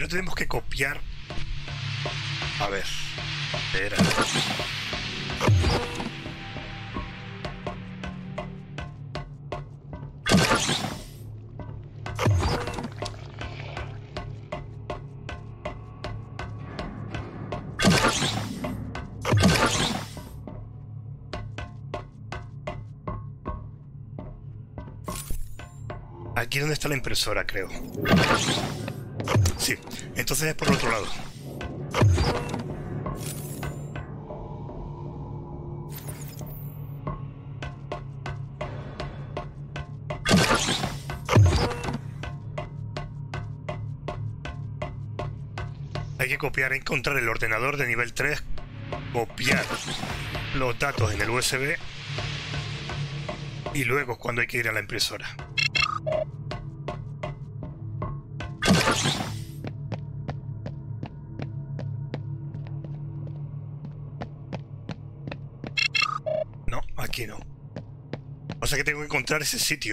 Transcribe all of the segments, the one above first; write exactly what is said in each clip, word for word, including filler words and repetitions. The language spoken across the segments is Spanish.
Primero tenemos que copiar. A ver. Espera. Aquí donde está la impresora, creo. Sí, entonces es por el otro lado. Hay que copiar, encontrar el ordenador de nivel tres, copiar los datos en el U S B y luego es cuando hay que ir a la impresora. No, aquí no. O sea que tengo que encontrar ese sitio.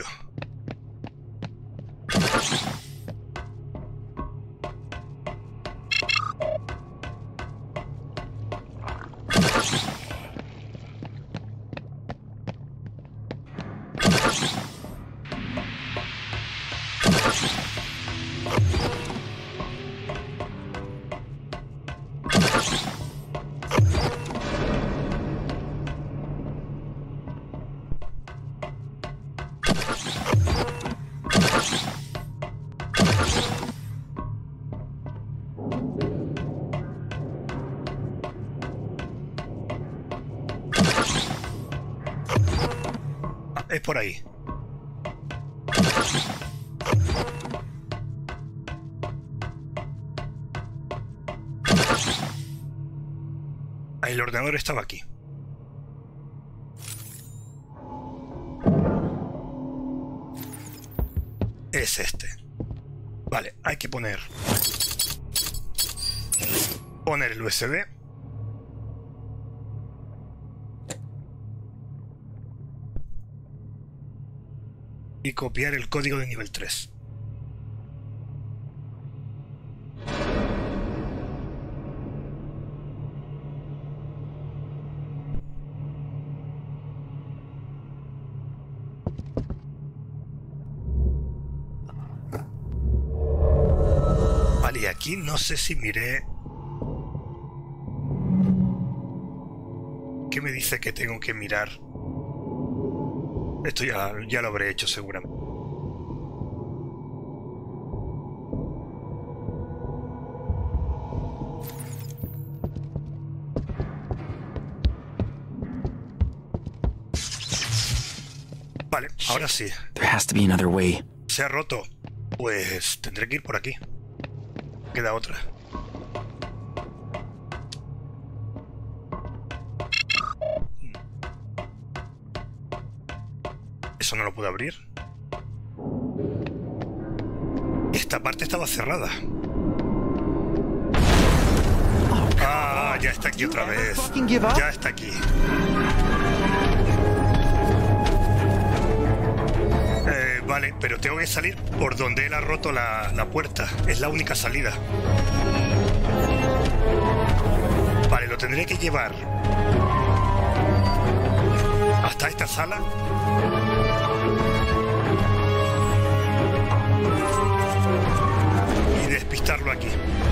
Es por ahí. El ordenador estaba aquí. Es este. Vale, hay que poner... Poner el U S B. Y copiar el código de nivel tres. Vale, y aquí no sé si miré... ¿Qué me dice que tengo que mirar? Esto ya, ya lo habré hecho seguramente. Vale, ahora sí. There has to be another way. Se ha roto. Pues tendré que ir por aquí. Queda otra. Eso no lo puedo abrir. Esta parte estaba cerrada. Ah, ya está aquí otra vez. Ya está aquí. Eh, vale, pero tengo que salir por donde él ha roto la, la puerta. Es la única salida. Vale, lo tendré que llevar hasta esta sala. Y despistarlo aquí.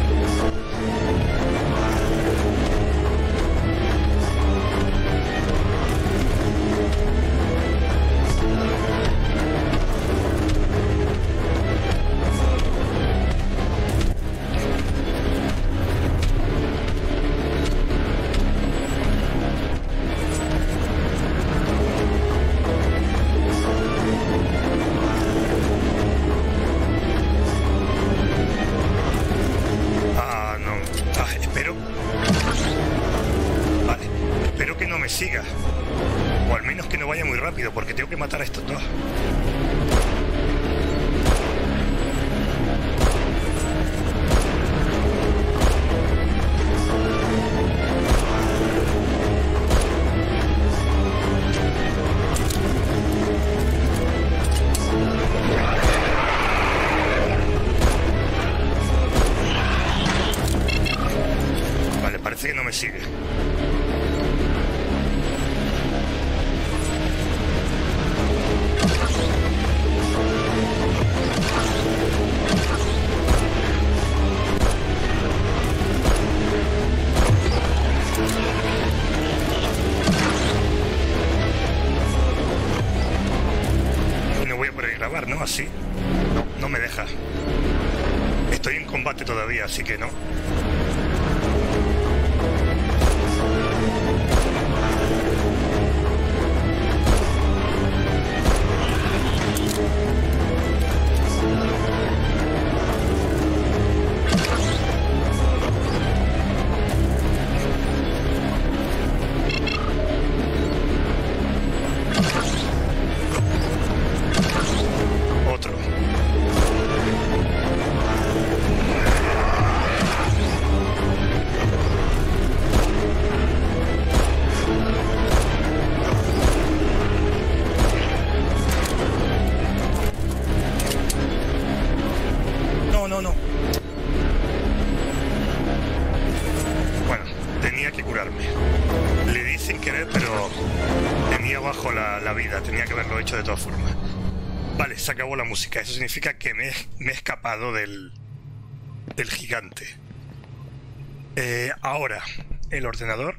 Siga, o al menos que no vaya muy rápido, porque tengo que matar a estos dos. así. No, no me deja. Estoy en combate todavía, así que no. De todas formas. Vale, se acabó la música. Eso significa que me, me he escapado del, del gigante. Eh, ahora, el ordenador.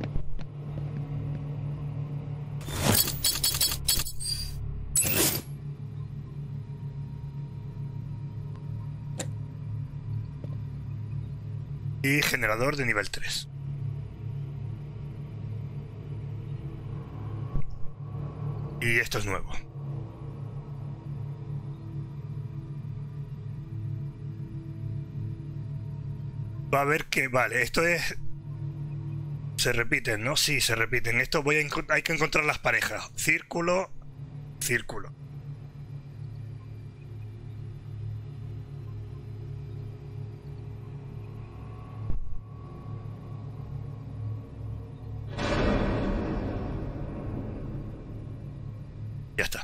Y generador de nivel tres. Y esto es nuevo. Va a ver que... Vale, esto es... Se repiten, ¿no? Sí, se repiten. Esto voy a... Hay que encontrar las parejas. Círculo, círculo. Ya está.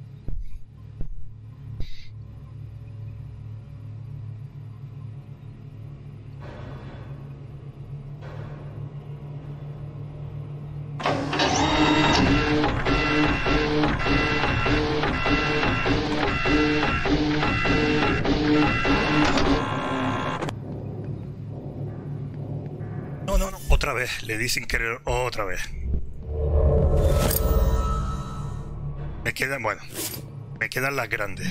No, no, no. Otra vez. Le di sin querer otra vez. Me quedan, bueno, me quedan las grandes.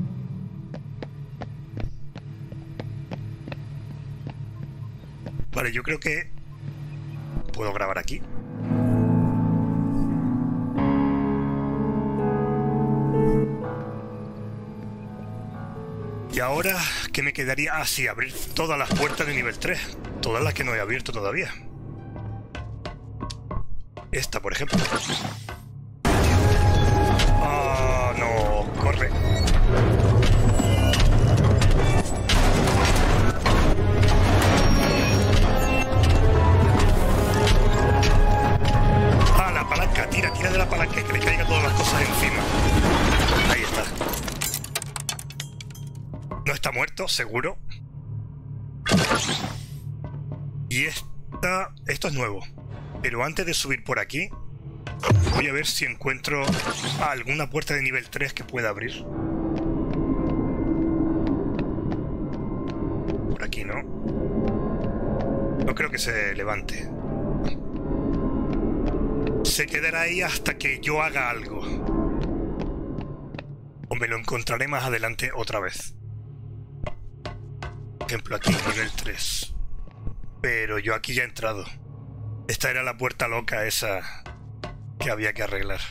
Vale, yo creo que puedo grabar aquí. Y ahora, ¿qué me quedaría? Ah, sí, abrir todas las puertas de nivel tres. Todas las que no he abierto todavía. Esta, por ejemplo. Ah, no, corre. Ah, la palanca, tira, tira de la palanca, que le caigan todas las cosas encima. Ahí está. No está muerto, seguro. Y esta... Esto es nuevo. Pero antes de subir por aquí, voy a ver si encuentro alguna puerta de nivel tres que pueda abrir. Por aquí no. No creo que se levante. Se quedará ahí hasta que yo haga algo. O me lo encontraré más adelante otra vez. Por ejemplo, aquí, nivel tres. Pero yo aquí ya he entrado. Esta era la puerta loca esa que había que arreglar.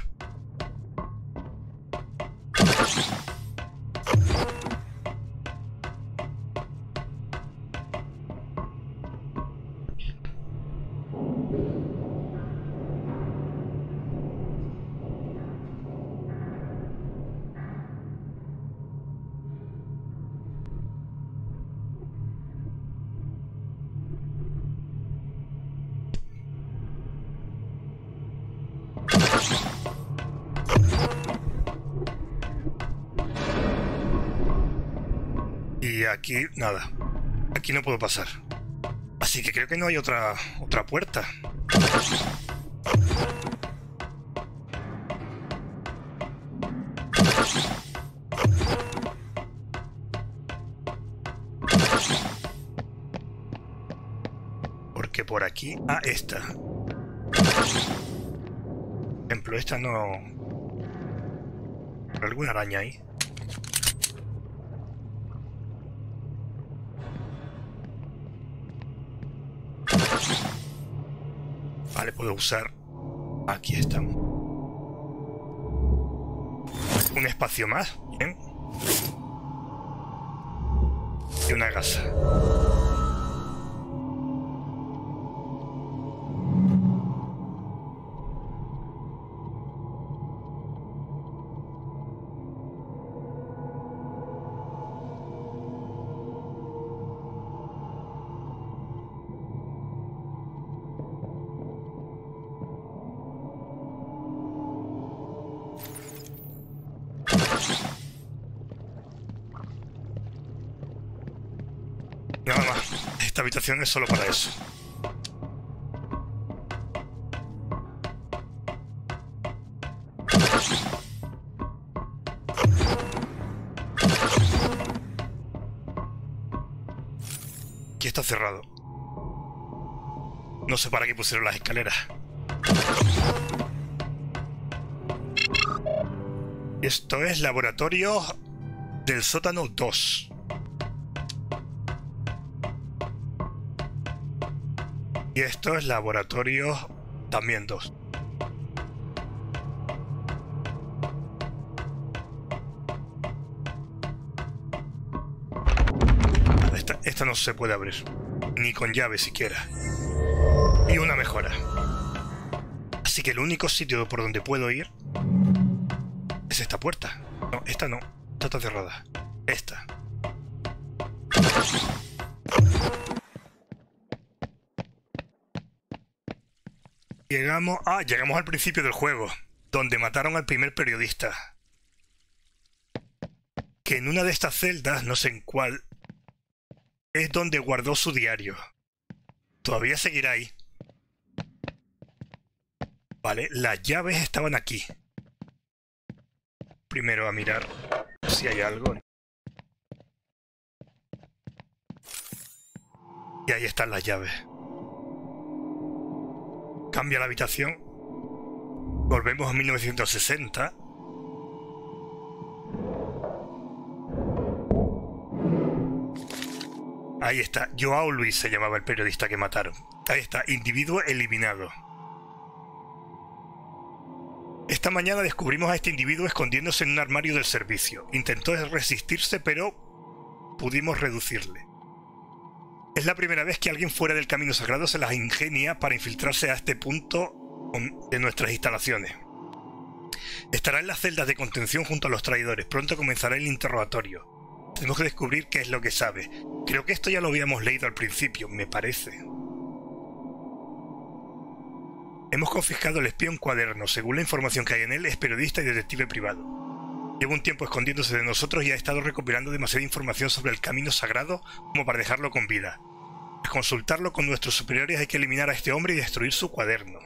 Y aquí, nada. Aquí no puedo pasar. Así que creo que no hay otra, otra puerta. Porque por aquí... Ah, esta. Por ejemplo, esta no... ¿Alguna araña ahí? Vale, puedo usar... Aquí estamos. Un espacio más. Bien. Y una gasa. Nada más. Esta habitación es solo para eso. Aquí está cerrado. No sé para qué pusieron las escaleras. Esto es laboratorio del sótano dos. Y esto es laboratorio también dos. Esta, esta no se puede abrir. Ni con llave siquiera. Y una mejora. Así que el único sitio por donde puedo ir es esta puerta. No, esta no. Esta está cerrada. Esta. Llegamos... Ah, llegamos al principio del juego, donde mataron al primer periodista. Que en una de estas celdas, no sé en cuál, es donde guardó su diario. Todavía seguirá ahí. Vale, las llaves estaban aquí. Primero a mirar si hay algo. Y ahí están las llaves. Cambia la habitación. Volvemos a mil novecientos sesenta. Ahí está. Joao Luis se llamaba el periodista que mataron. Ahí está. Individuo eliminado. Esta mañana descubrimos a este individuo escondiéndose en un armario del servicio. Intentó resistirse, pero pudimos reducirle. Es la primera vez que alguien fuera del camino sagrado se las ingenia para infiltrarse a este punto de nuestras instalaciones. Estará en las celdas de contención junto a los traidores. Pronto comenzará el interrogatorio. Tenemos que descubrir qué es lo que sabe. Creo que esto ya lo habíamos leído al principio, me parece. Hemos confiscado el espía un cuaderno. Según la información que hay en él, es periodista y detective privado. Lleva un tiempo escondiéndose de nosotros y ha estado recopilando demasiada información sobre el camino sagrado como para dejarlo con vida. Al consultarlo con nuestros superiores hay que eliminar a este hombre y destruir su cuaderno.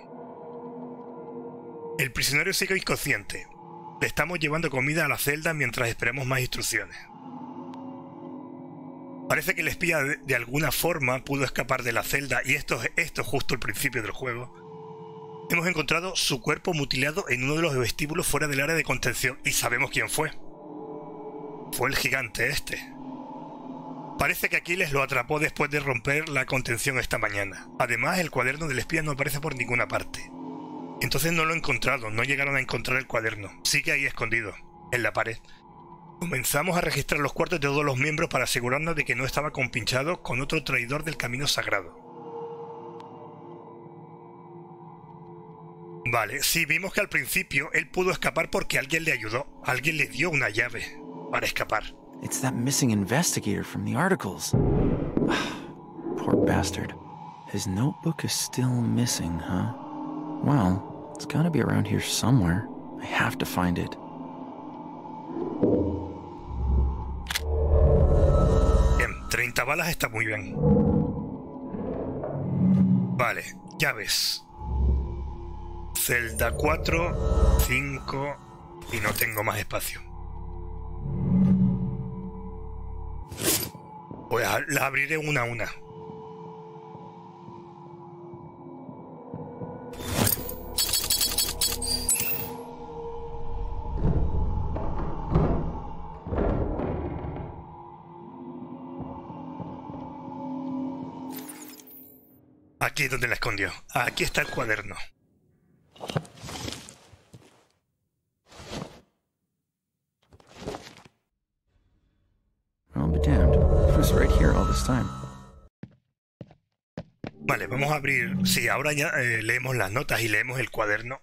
El prisionero sigue inconsciente. Le estamos llevando comida a la celda mientras esperamos más instrucciones. Parece que el espía de, de alguna forma pudo escapar de la celda y esto, esto es justo el principio del juego. Hemos encontrado su cuerpo mutilado en uno de los vestíbulos fuera del área de contención y sabemos quién fue. Fue el gigante este. Parece que Aquiles lo atrapó después de romper la contención esta mañana. Además, el cuaderno del espía no aparece por ninguna parte. Entonces no lo he encontrado, no llegaron a encontrar el cuaderno. Sigue ahí escondido, en la pared. Comenzamos a registrar los cuartos de todos los miembros para asegurarnos de que no estaba compinchado con otro traidor del camino sagrado. Vale, sí, vimos que al principio él pudo escapar porque alguien le ayudó. Alguien le dio una llave para escapar. It's that missing investigator from the articles. Poor bastard. His notebook is still missing, huh? Well, it's gotta be around here somewhere. I have to find it. Bien, treinta balas está muy bien. Vale, llaves. Celda cuatro, cinco y no tengo más espacio. Pues las abriré una a una. Aquí es donde la escondió. Aquí está el cuaderno. I'll be damned. It was right here all this time. Vale, vamos a abrir... Sí, ahora ya eh, leemos las notas y leemos el cuaderno.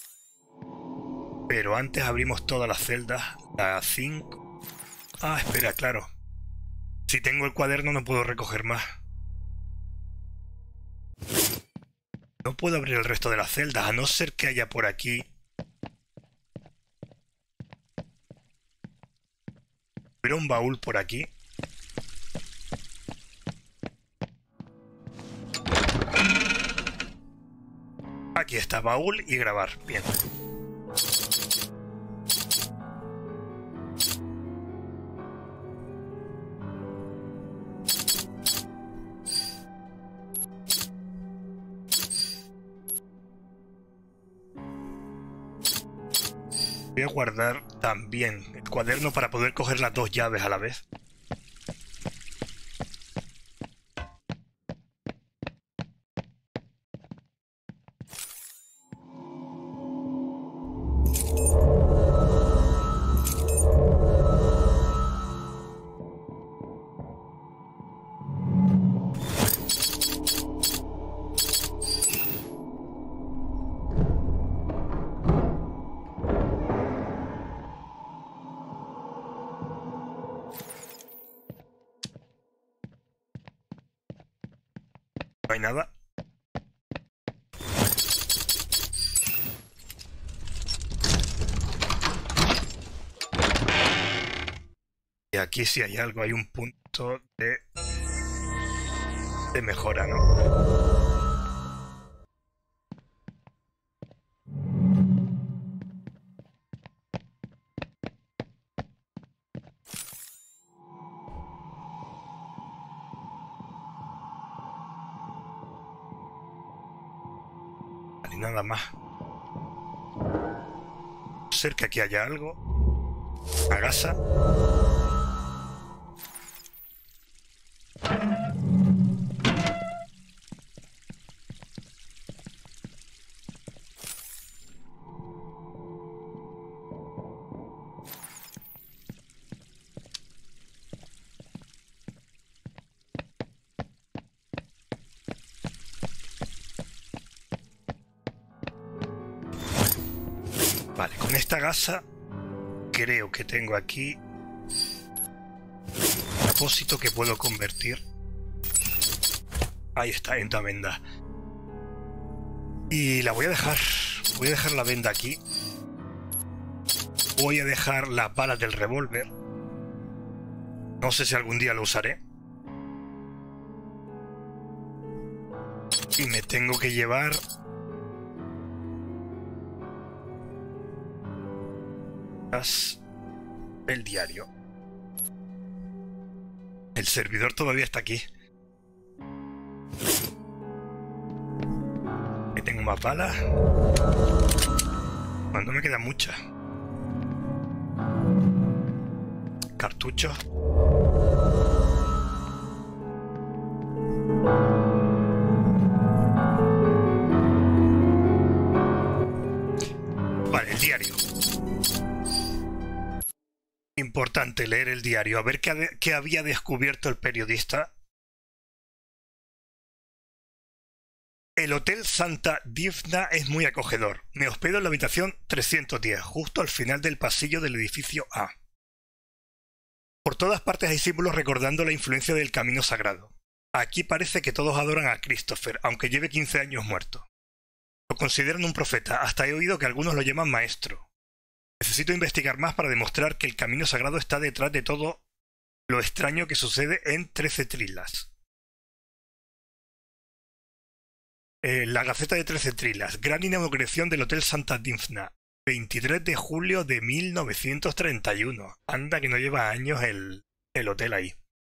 Pero antes abrimos todas las celdas. Las cinco... Ah, espera, claro. Si tengo el cuaderno no puedo recoger más. No puedo abrir el resto de las celdas, a no ser que haya por aquí... ¿Hubiera un baúl por aquí? Aquí está, baúl y grabar. Bien. Voy a guardar también el cuaderno para poder coger las dos llaves a la vez. No hay nada. Y aquí si hay algo, hay un punto de, de mejora, ¿no? Nada más. Ser que aquí haya algo. Una gasa. Vale, con esta gasa creo que tengo aquí un depósito que puedo convertir. Ahí está, en una venda. Y la voy a dejar. Voy a dejar la venda aquí. Voy a dejar las balas del revólver. No sé si algún día lo usaré. Y me tengo que llevar... el diario. El servidor todavía está aquí. Ahí tengo más balas. Bueno, no me queda mucha. Cartuchos. Vale, el diario. Importante leer el diario, a ver qué, qué había descubierto el periodista. El Hotel Santa Difna es muy acogedor. Me hospedo en la habitación trescientos diez, justo al final del pasillo del edificio A. Por todas partes hay símbolos recordando la influencia del camino sagrado. Aquí parece que todos adoran a Christopher, aunque lleve quince años muerto. Lo consideran un profeta, hasta he oído que algunos lo llaman maestro. Necesito investigar más para demostrar que el camino sagrado está detrás de todo lo extraño que sucede en Trece Trilas. Eh, la Gaceta de Trece Trilas. Gran inauguración del Hotel Santa Difna. veintitrés de julio de mil novecientos treinta y uno. Anda que no lleva años el, el hotel ahí.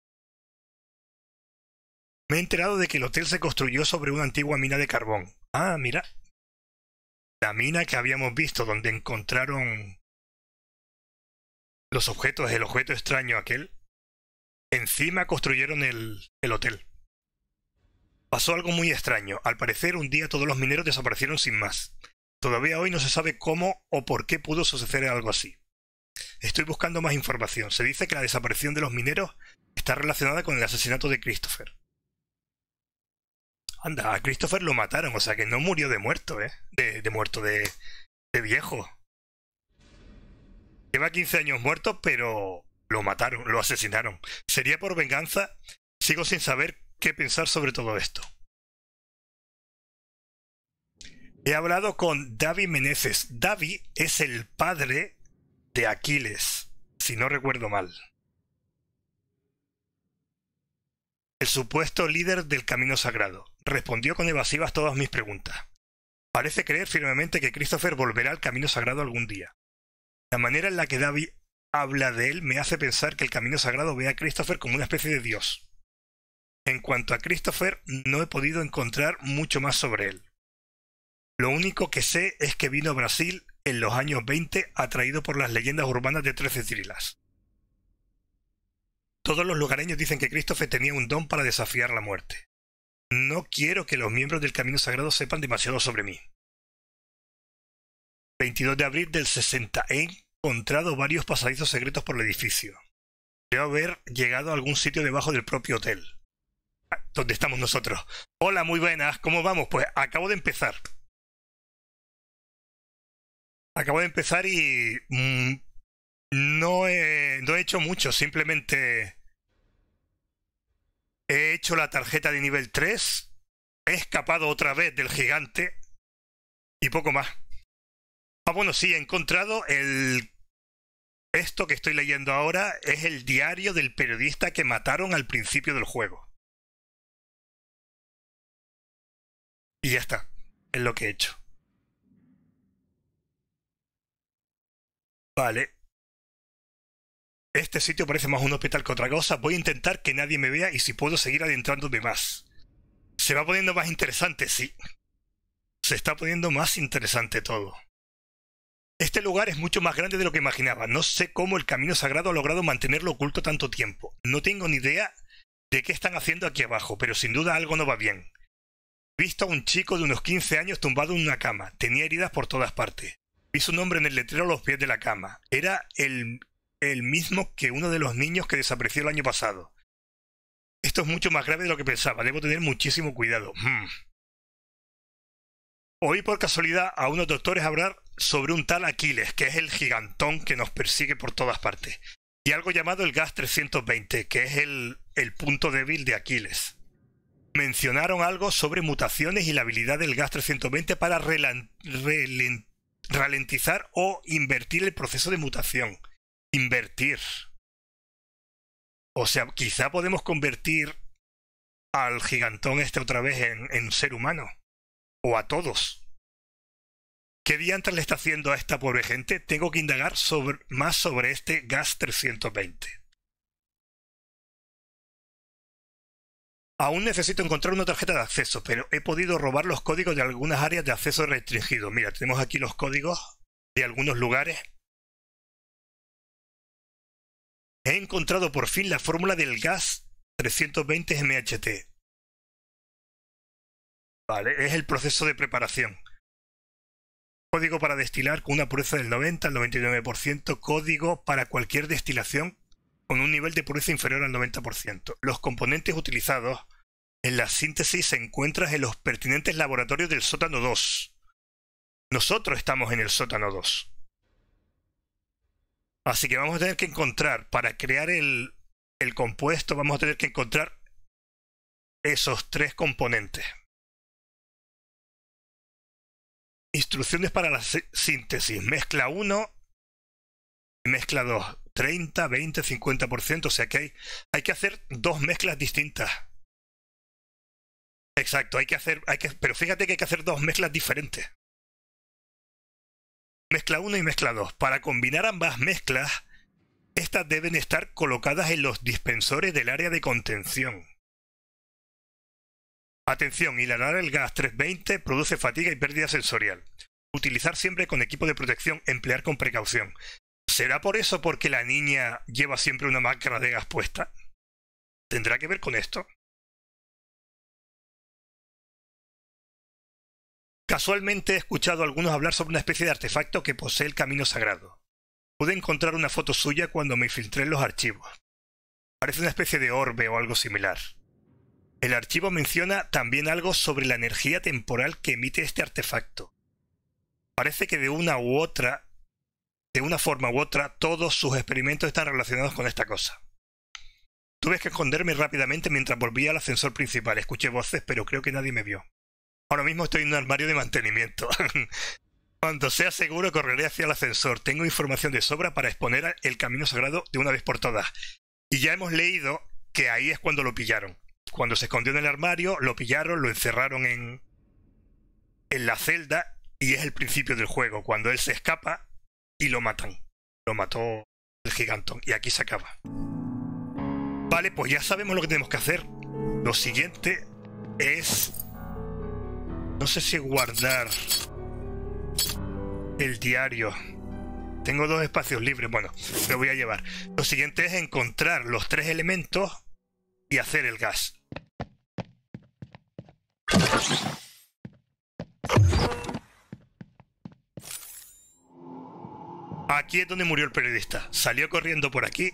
Me he enterado de que el hotel se construyó sobre una antigua mina de carbón. Ah, mira. La mina que habíamos visto donde encontraron los objetos, el objeto extraño aquel. Encima construyeron el, el hotel. Pasó algo muy extraño. Al parecer, un día todos los mineros desaparecieron sin más. Todavía hoy no se sabe cómo o por qué pudo suceder algo así. Estoy buscando más información. Se dice que la desaparición de los mineros está relacionada con el asesinato de Christopher. Anda, a Christopher lo mataron, o sea que no murió de muerto, ¿eh? De, de muerto, de, de viejo. Lleva quince años muerto, pero lo mataron, lo asesinaron. ¿Sería por venganza? Sigo sin saber qué pensar sobre todo esto. He hablado con David Meneses. David es el padre de Aquiles, si no recuerdo mal. El supuesto líder del Camino Sagrado. Respondió con evasivas todas mis preguntas. Parece creer firmemente que Christopher volverá al Camino Sagrado algún día. La manera en la que David habla de él me hace pensar que el Camino Sagrado ve a Christopher como una especie de dios. En cuanto a Christopher, no he podido encontrar mucho más sobre él. Lo único que sé es que vino a Brasil en los años veinte atraído por las leyendas urbanas de Trece Trilas. Todos los lugareños dicen que Christopher tenía un don para desafiar la muerte. No quiero que los miembros del Camino Sagrado sepan demasiado sobre mí. veintidós de abril del sesenta. He encontrado varios pasadizos secretos por el edificio. Creo haber llegado a algún sitio debajo del propio hotel. ¿Dónde estamos nosotros? Hola, muy buenas. ¿Cómo vamos? Pues acabo de empezar. Acabo de empezar y... Mmm, no, he, no he hecho mucho. Simplemente... He hecho la tarjeta de nivel tres. He escapado otra vez del gigante. Y poco más. Ah, bueno, sí, he encontrado el... Esto que estoy leyendo ahora es el diario del periodista que mataron al principio del juego. Y ya está. Es lo que he hecho. Vale. Este sitio parece más un hospital que otra cosa. Voy a intentar que nadie me vea y si puedo seguir adentrándome más. Se va poniendo más interesante, sí. Se está poniendo más interesante todo. Este lugar es mucho más grande de lo que imaginaba. No sé cómo el Camino Sagrado ha logrado mantenerlo oculto tanto tiempo. No tengo ni idea de qué están haciendo aquí abajo, pero sin duda algo no va bien. He visto a un chico de unos quince años tumbado en una cama. Tenía heridas por todas partes. Vi su nombre en el letrero a los pies de la cama. Era el, el mismo que uno de los niños que desapareció el año pasado. Esto es mucho más grave de lo que pensaba. Debo tener muchísimo cuidado. Hmm. Oí por casualidad a unos doctores hablar sobre un tal Aquiles, que es el gigantón que nos persigue por todas partes, y algo llamado el gas trescientos veinte, que es el, el punto débil de Aquiles. Mencionaron algo sobre mutaciones y la habilidad del gas trescientos veinte para relan, relen, ralentizar o invertir el proceso de mutación. Invertir. O sea, quizá podemos convertir al gigantón este otra vez en, en ser humano. O a todos. ¿Qué diantres le está haciendo a esta pobre gente? Tengo que indagar sobre, más sobre este gas trescientos veinte. Aún necesito encontrar una tarjeta de acceso, pero he podido robar los códigos de algunas áreas de acceso restringido. Mira, tenemos aquí los códigos de algunos lugares. He encontrado por fin la fórmula del gas trescientos veinte M H T. Vale, es el proceso de preparación. Código para destilar con una pureza del noventa al noventa y nueve por ciento. Código para cualquier destilación con un nivel de pureza inferior al noventa por ciento. Los componentes utilizados en la síntesis se encuentran en los pertinentes laboratorios del sótano dos. Nosotros estamos en el sótano dos. Así que vamos a tener que encontrar, para crear el, el compuesto, vamos a tener que encontrar esos tres componentes. Instrucciones para la síntesis. Mezcla uno, mezcla dos. treinta, veinte, cincuenta por ciento. O sea que hay, hay que hacer dos mezclas distintas. Exacto, hay que hacer... Hay que, pero fíjate que hay que hacer dos mezclas diferentes. Mezcla uno y mezcla dos. Para combinar ambas mezclas, estas deben estar colocadas en los dispensores del área de contención. Atención, inhalar el gas trescientos veinte produce fatiga y pérdida sensorial. Utilizar siempre con equipo de protección, emplear con precaución. ¿Será por eso porque la niña lleva siempre una máscara de gas puesta? ¿Tendrá que ver con esto? Casualmente he escuchado a algunos hablar sobre una especie de artefacto que posee el camino sagrado. Pude encontrar una foto suya cuando me infiltré en los archivos. Parece una especie de orbe o algo similar. El archivo menciona también algo sobre la energía temporal que emite este artefacto. Parece que de una u otra, de una forma u otra, todos sus experimentos están relacionados con esta cosa. Tuve que esconderme rápidamente mientras volvía al ascensor principal. Escuché voces, pero creo que nadie me vio. Ahora mismo estoy en un armario de mantenimiento. Cuando sea seguro correré hacia el ascensor. Tengo información de sobra para exponer el camino sagrado de una vez por todas. Y ya hemos leído que ahí es cuando lo pillaron. Cuando se escondió en el armario, lo pillaron, lo encerraron en, en la celda y es el principio del juego. Cuando él se escapa y lo matan. Lo mató el gigantón. Y aquí se acaba. Vale, pues ya sabemos lo que tenemos que hacer. Lo siguiente es... No sé si guardar el diario. Tengo dos espacios libres. Bueno, lo voy a llevar. Lo siguiente es encontrar los tres elementos y hacer el gas. Aquí es donde murió el periodista. Salió corriendo por aquí.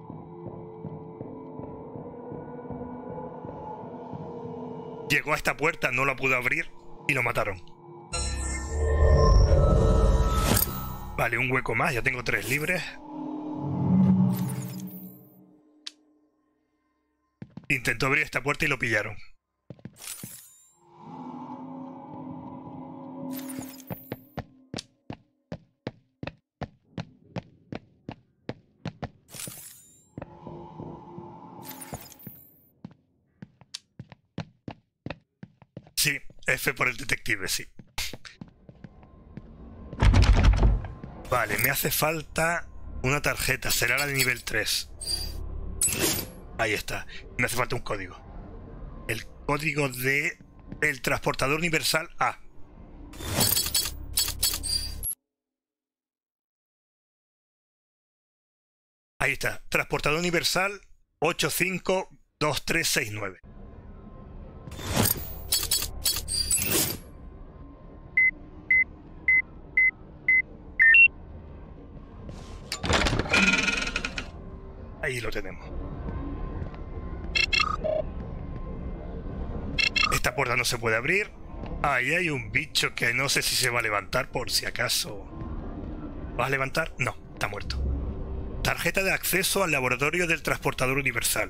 Llegó a esta puerta, no la pudo abrir y lo mataron. Vale, un hueco más, ya tengo tres libres. Intentó abrir esta puerta y lo pillaron. Sí, F por el detective, sí. Vale, me hace falta una tarjeta, será la de nivel tres. Ahí está. Me hace falta un código. El código de el transportador universal A. Ahí está. Transportador universal ocho cinco dos tres seis nueve. Ahí lo tenemos. Esta puerta no se puede abrir. Ahí hay un bicho que no sé si se va a levantar por si acaso. ¿Vas a levantar? No, está muerto. Tarjeta de acceso al laboratorio del transportador universal.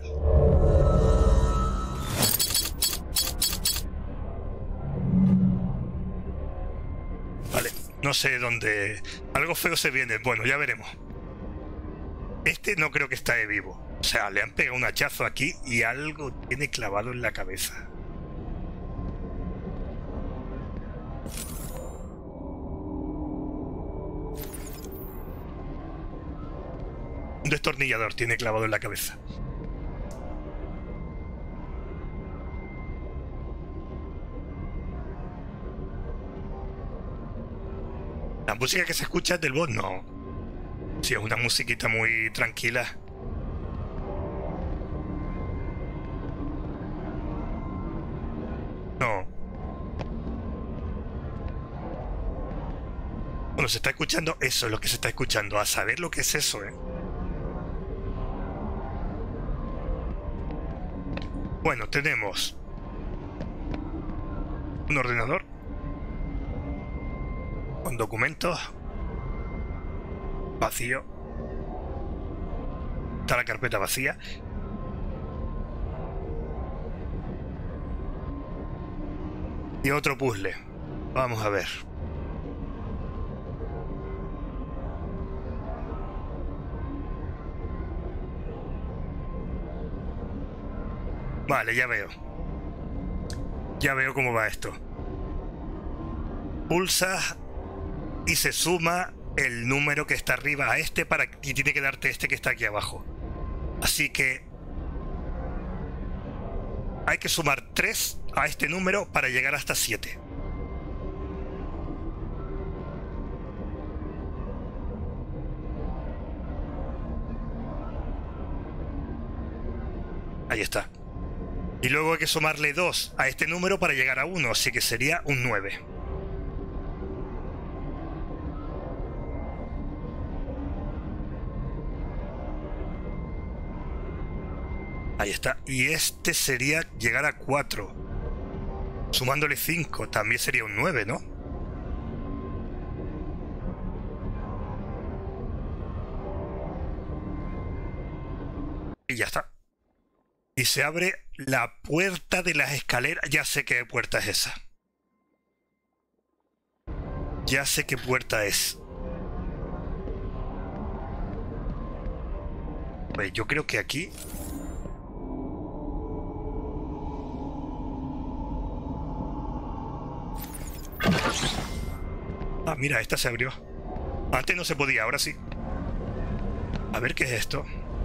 Vale, no sé dónde... Algo feo se viene. Bueno, ya veremos. Este no creo que esté vivo. O sea, le han pegado un hachazo aquí y algo tiene clavado en la cabeza. Un destornillador tiene clavado en la cabeza. La música que se escucha es del boss, no. Sí, es una musiquita muy tranquila. No. Bueno, se está escuchando eso, es lo que se está escuchando. A saber lo que es eso, ¿eh? Bueno, tenemos un ordenador con documentos. Vacío. Está la carpeta vacía. Y otro puzzle. Vamos a ver. Vale, ya veo. Ya veo cómo va esto. Pulsa y se suma el número que está arriba a este para y tiene que darte este que está aquí abajo. Así que hay que sumar tres a este número para llegar hasta siete. Ahí está. Y luego hay que sumarle dos a este número para llegar a uno, así que sería un nueve. Ahí está. Y este sería llegar a cuatro. Sumándole cinco, también sería un nueve, ¿no? Y ya está. Y se abre la puerta de las escaleras. Ya sé qué puerta es esa. Ya sé qué puerta es. Pues yo creo que aquí... Ah, mira, esta se abrió. Antes no se podía, ahora sí. A ver qué es esto.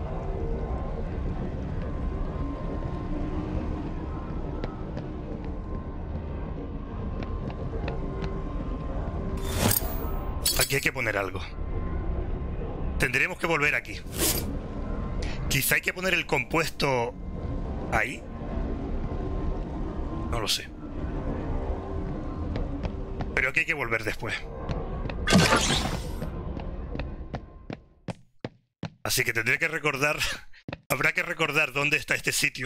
Aquí hay que poner algo. Tendremos que volver aquí. Quizá hay que poner el compuesto ahí. No lo sé. Pero aquí hay que volver después. Así que tendré que recordar... Habrá que recordar dónde está este sitio.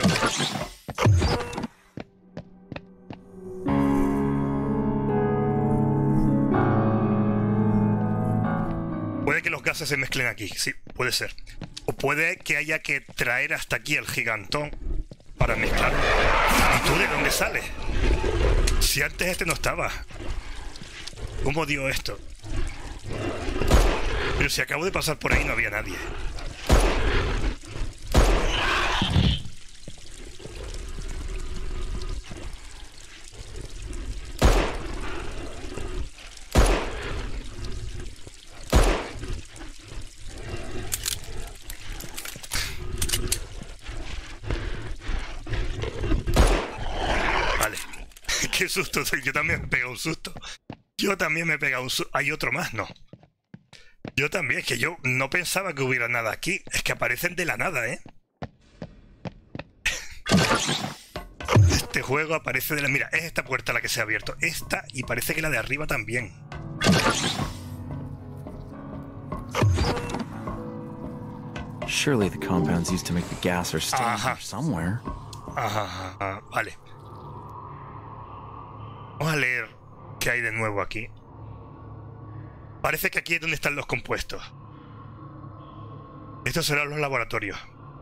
Puede que los gases se mezclen aquí, sí, puede ser. O puede que haya que traer hasta aquí el gigantón para mezclarlo. ¿Y tú de dónde sales? Si antes este no estaba. ¿Cómo dio esto? Pero si acabo de pasar por ahí no había nadie. Vale. Qué susto, yo también me he pegado un susto. Yo también me he pegado un susto. ¿Hay otro más? No. Yo también, es que yo no pensaba que hubiera nada aquí. Es que aparecen de la nada, ¿eh? Este juego aparece de la... Mira, es esta puerta la que se ha abierto. Esta y parece que la de arriba también. Surely the compounds used to make the gas are still Ajá. here somewhere. Ajá, ajá, vale. Vamos a leer qué hay de nuevo aquí. Parece que aquí es donde están los compuestos. Estos serán los laboratorios.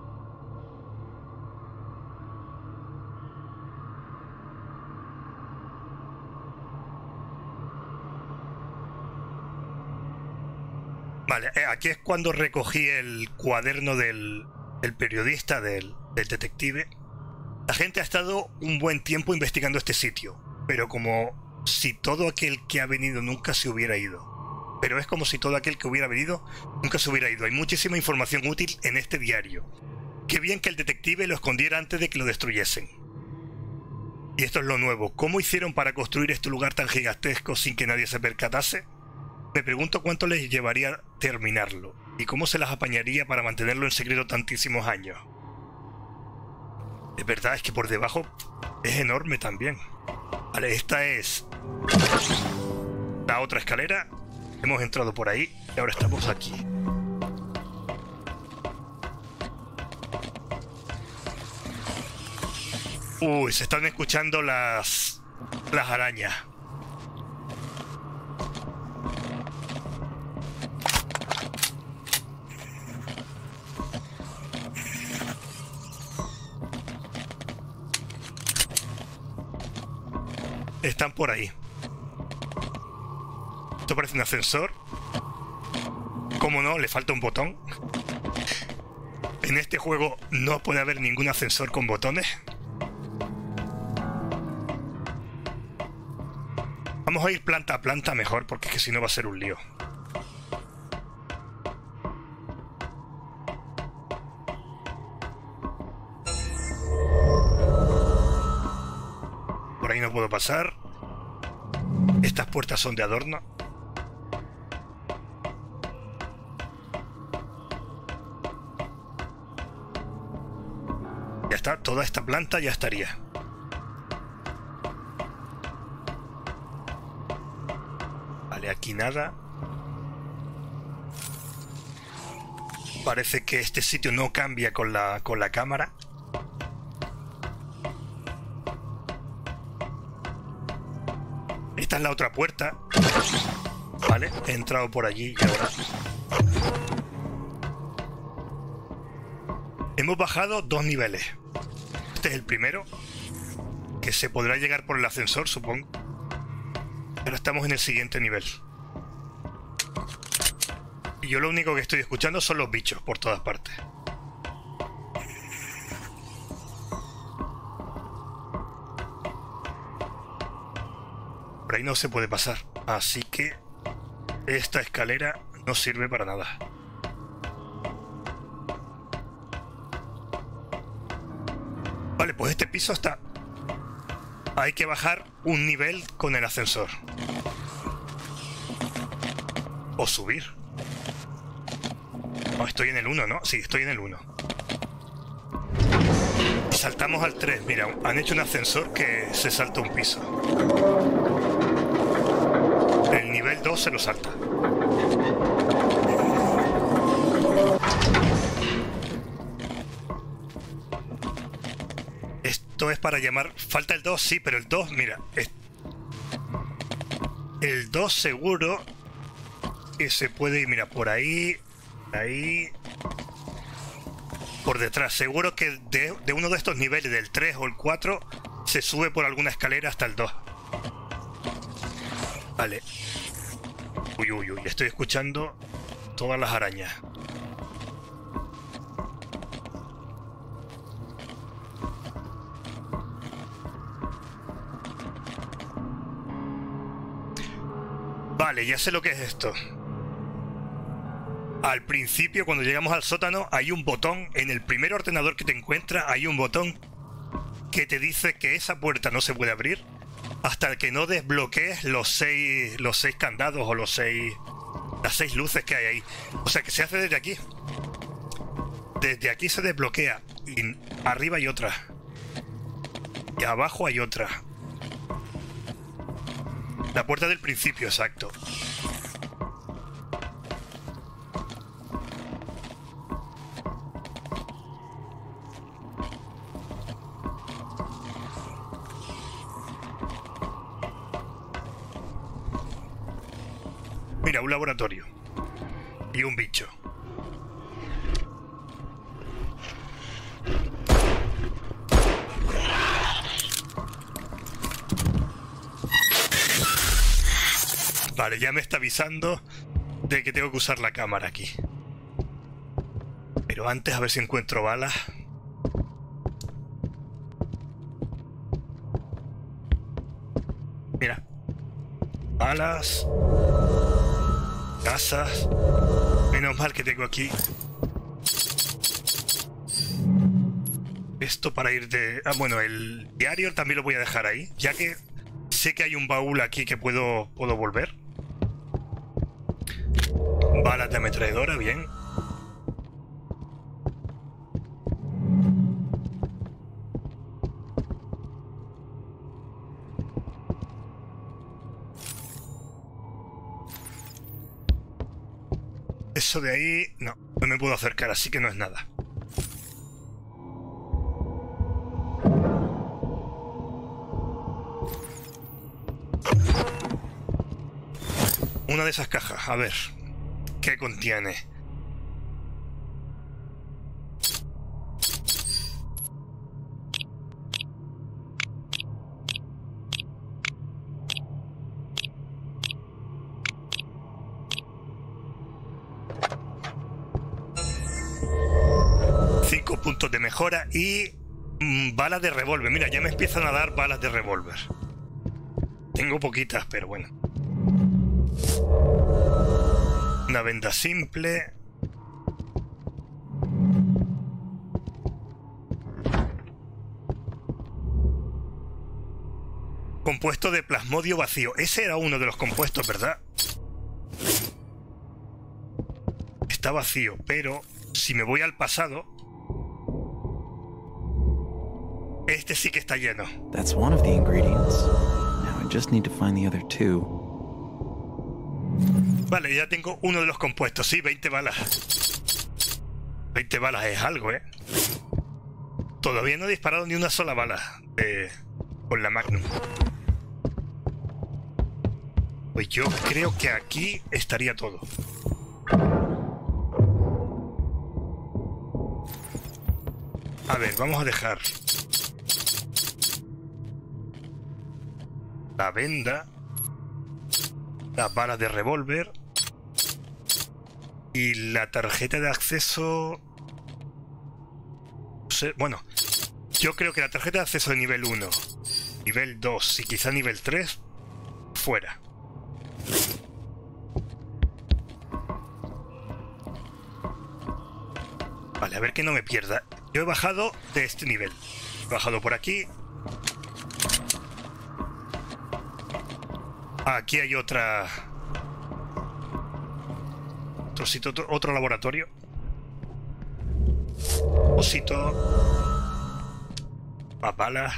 Vale, eh, aquí es cuando recogí el cuaderno del, del periodista, del, del detective. La gente ha estado un buen tiempo investigando este sitio, pero como si todo aquel que ha venido nunca se hubiera ido. Pero es como si todo aquel que hubiera venido nunca se hubiera ido. Hay muchísima información útil en este diario. Qué bien que el detective lo escondiera antes de que lo destruyesen. Y esto es lo nuevo. ¿Cómo hicieron para construir este lugar tan gigantesco sin que nadie se percatase? Me pregunto cuánto les llevaría terminarlo. Y cómo se las apañaría para mantenerlo en secreto tantísimos años. Es verdad, es que por debajo es enorme también. Vale, esta es la otra escalera. Hemos entrado por ahí y ahora estamos aquí. Uy, se están escuchando las... las arañas. Están por ahí. Esto parece un ascensor. ¿Cómo no? Le falta un botón. En este juego no puede haber ningún ascensor con botones. Vamos a ir planta a planta mejor, porque es que si no va a ser un lío. Por ahí no puedo pasar. Estas puertas son de adorno. Ya está, toda esta planta ya estaría. Vale, aquí nada. Parece que este sitio no cambia con la, con la cámara. Esta es la otra puerta. Vale, he entrado por allí y ahora... Hemos bajado dos niveles. Este es el primero, que se podrá llegar por el ascensor, supongo. Ahora estamos en el siguiente nivel. Y yo lo único que estoy escuchando son los bichos por todas partes. Por ahí no se puede pasar, así que esta escalera no sirve para nada. Vale, pues este piso está... Hay que bajar un nivel con el ascensor. O subir. No, estoy en el uno, ¿no? Sí, estoy en el uno. Saltamos al tres. Mira, han hecho un ascensor que se salta un piso. El nivel dos se lo salta. Esto es para llamar... Falta el dos, sí, pero el dos, mira. Es... El dos seguro que se puede ir, mira, por ahí, ahí, por detrás. Seguro que de, de uno de estos niveles, del tres o el cuatro, se sube por alguna escalera hasta el dos. Vale. Uy, uy, uy, estoy escuchando todas las arañas. Vale, ya sé lo que es esto. Al principio, cuando llegamos al sótano, hay un botón. En el primer ordenador que te encuentras, hay un botón que te dice que esa puerta no se puede abrir hasta que no desbloquees los seis, los seis candados o los seis, las seis luces que hay ahí. O sea, que se hace desde aquí. Desde aquí se desbloquea. Y arriba hay otra. Y abajo hay otra. La puerta del principio, exacto. Mira, un laboratorio. Y un bicho. Vale, ya me está avisando de que tengo que usar la cámara aquí. Pero antes a ver si encuentro balas. Mira. Balas. Casas. Menos mal que tengo aquí. Esto para ir de... Ah, bueno, el diario también lo voy a dejar ahí. Ya que sé que hay un baúl aquí que puedo, puedo volver. Balas de ametralladora, bien. Eso de ahí... No, no me puedo acercar, así que no es nada. Una de esas cajas, a ver... ¿Qué contiene? Cinco puntos de mejora y mmm, balas de revólver. Mira, ya me empiezan a dar balas de revólver. Tengo poquitas, pero bueno. Una venda simple. Compuesto de plasmodio vacío. Ese era uno de los compuestos, ¿verdad? Está vacío, pero si me voy al pasado, este sí que está lleno. That's one of the ingredients. Now I just need to find the other two. Vale, ya tengo uno de los compuestos. Sí, veinte balas. veinte balas es algo, ¿eh? Todavía no he disparado ni una sola bala eh, con la Magnum. Pues yo creo que aquí estaría todo. A ver, vamos a dejar la venda, las balas de revólver y la tarjeta de acceso. No sé, bueno, yo creo que la tarjeta de acceso de nivel uno, nivel dos y quizá nivel tres fuera. Vale, a ver que no me pierda. Yo he bajado de este nivel. He bajado por aquí. Aquí hay otra... Otro sitio, otro, otro laboratorio. Osito. Más balas.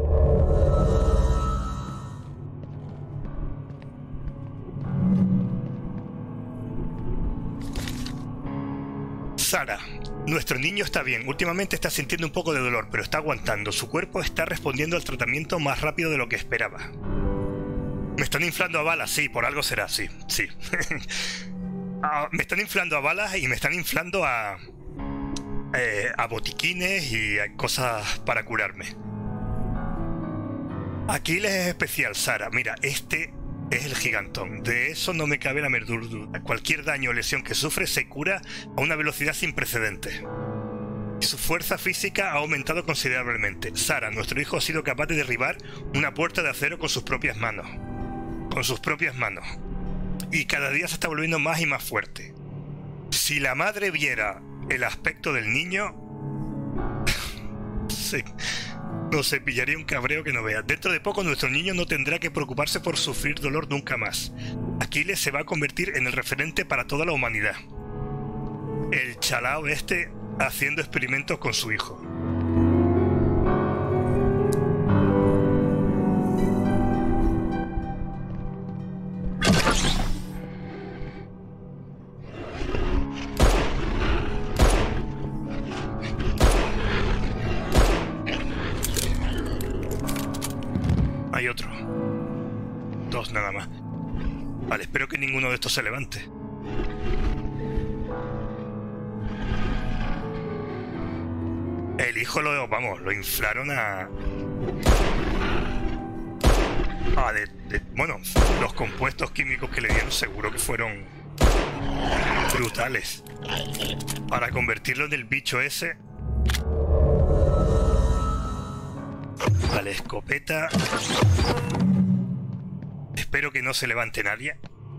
Sara, nuestro niño está bien. Últimamente está sintiendo un poco de dolor, pero está aguantando. Su cuerpo está respondiendo al tratamiento más rápido de lo que esperaba. Me están inflando a balas, sí, por algo será, sí, sí. ah, me están inflando a balas y me están inflando a... Eh, a botiquines y a cosas para curarme. Aquiles es especial, Sara. Mira, este... es el gigantón. De eso no me cabe la menor duda. Cualquier daño o lesión que sufre se cura a una velocidad sin precedentes. Y su fuerza física ha aumentado considerablemente. Sara, nuestro hijo, ha sido capaz de derribar una puerta de acero con sus propias manos. Con sus propias manos. Y cada día se está volviendo más y más fuerte. Si la madre viera el aspecto del niño... sí... no se pillaría un cabreo que no vea. Dentro de poco nuestro niño no tendrá que preocuparse por sufrir dolor nunca más. Aquiles se va a convertir en el referente para toda la humanidad. El chalao este haciendo experimentos con su hijo. Hay otro. Dos nada más. Vale, espero que ninguno de estos se levante. El hijo lo, vamos, lo inflaron a... Ah, de, de, bueno, los compuestos químicos que le dieron seguro que fueron brutales. Para convertirlo en el bicho ese... Vale, escopeta. Espero que no se levante nadie.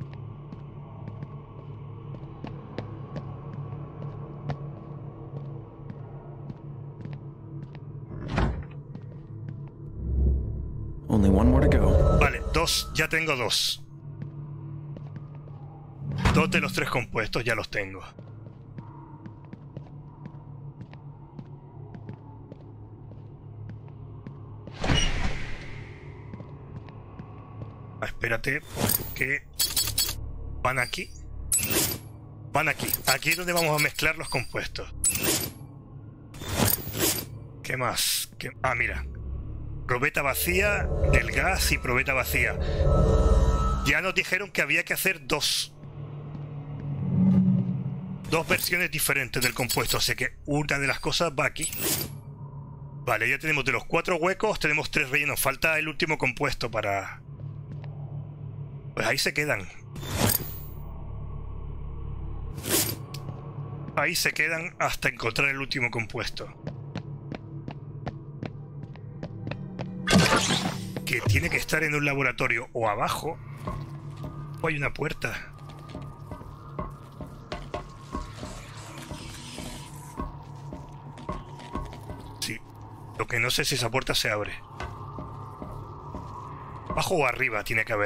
Only one more to go. Vale, dos, ya tengo dos. Dos de los tres compuestos ya los tengo. Espérate, que van aquí. Van aquí. Aquí es donde vamos a mezclar los compuestos. ¿Qué más? ¿Qué? Ah, mira. Probeta vacía del gas y probeta vacía. Ya nos dijeron que había que hacer dos. Dos versiones diferentes del compuesto. Así que una de las cosas va aquí. Vale, ya tenemos de los cuatro huecos, tenemos tres rellenos. Falta el último compuesto para... Pues ahí se quedan. Ahí se quedan hasta encontrar el último compuesto. Que tiene que estar en un laboratorio o abajo. O hay una puerta. Sí. Lo que no sé si esa puerta se abre. Abajo o arriba tiene que haber.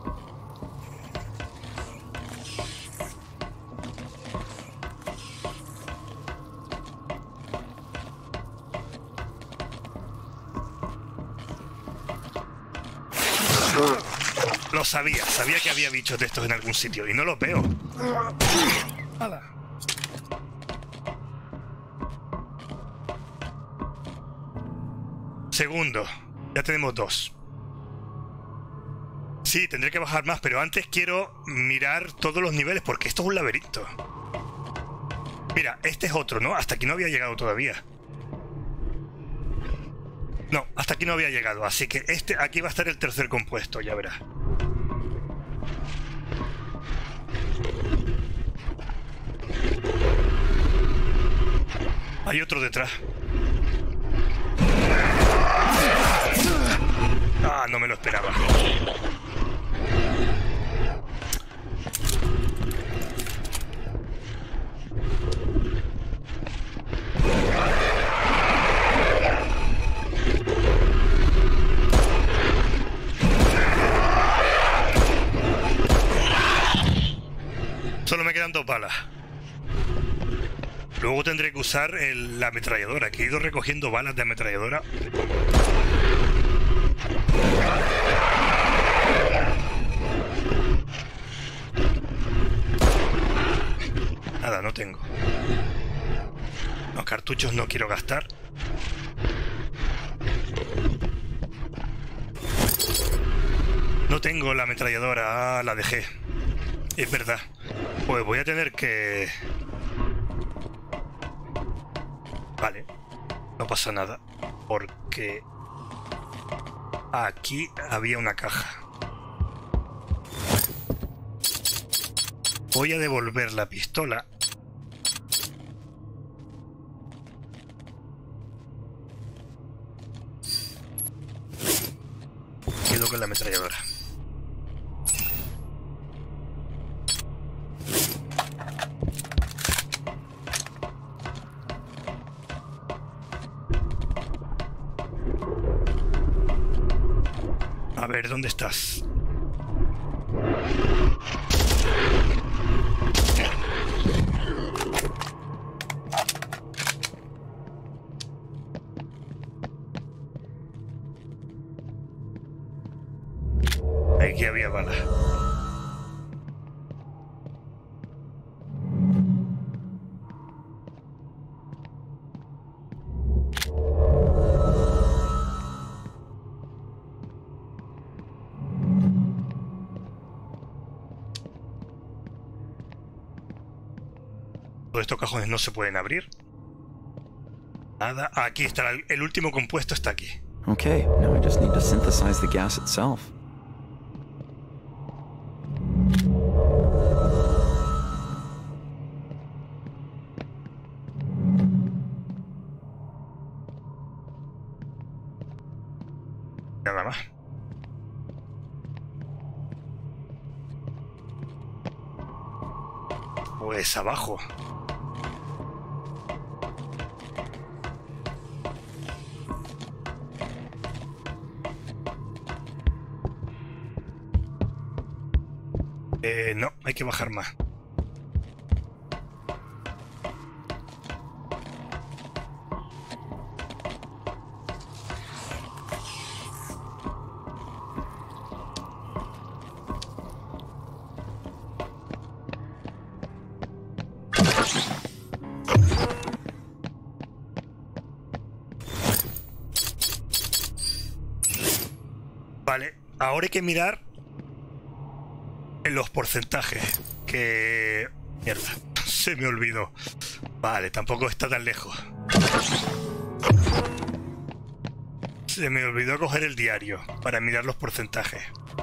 Lo sabía, sabía que había bichos de estos en algún sitio y no los veo. ¡Hala! Segundo, ya tenemos dos. Sí, tendré que bajar más, pero antes quiero mirar todos los niveles, porque esto es un laberinto. Mira, este es otro, ¿no? Hasta aquí no había llegado todavía. No, hasta aquí no había llegado, así que este aquí va a estar el tercer compuesto, ya verás. Hay otro detrás. Ah, no me lo esperaba. Solo me quedan dos balas. Luego tendré que usar el, la ametralladora, que he ido recogiendo balas de ametralladora. Nada, no tengo. Los cartuchos no quiero gastar. No tengo la ametralladora, ah, la dejé. Es verdad. Pues voy a tener que... Vale, no pasa nada, porque aquí había una caja. Voy a devolver la pistola. Quedo con la ametralladora. A ver, ¿dónde estás? Aquí había bala. Estos cajones no se pueden abrir. Nada. Aquí está. El, el último compuesto está aquí. Okay, now I just need to synthesize the gas itself. Nada más. Pues abajo. Eh, no, hay que bajar más. Vale, ahora hay que mirar en los porcentajes. Que... Mierda, se me olvidó. Vale, tampoco está tan lejos. Se me olvidó coger el diario para mirar los porcentajes.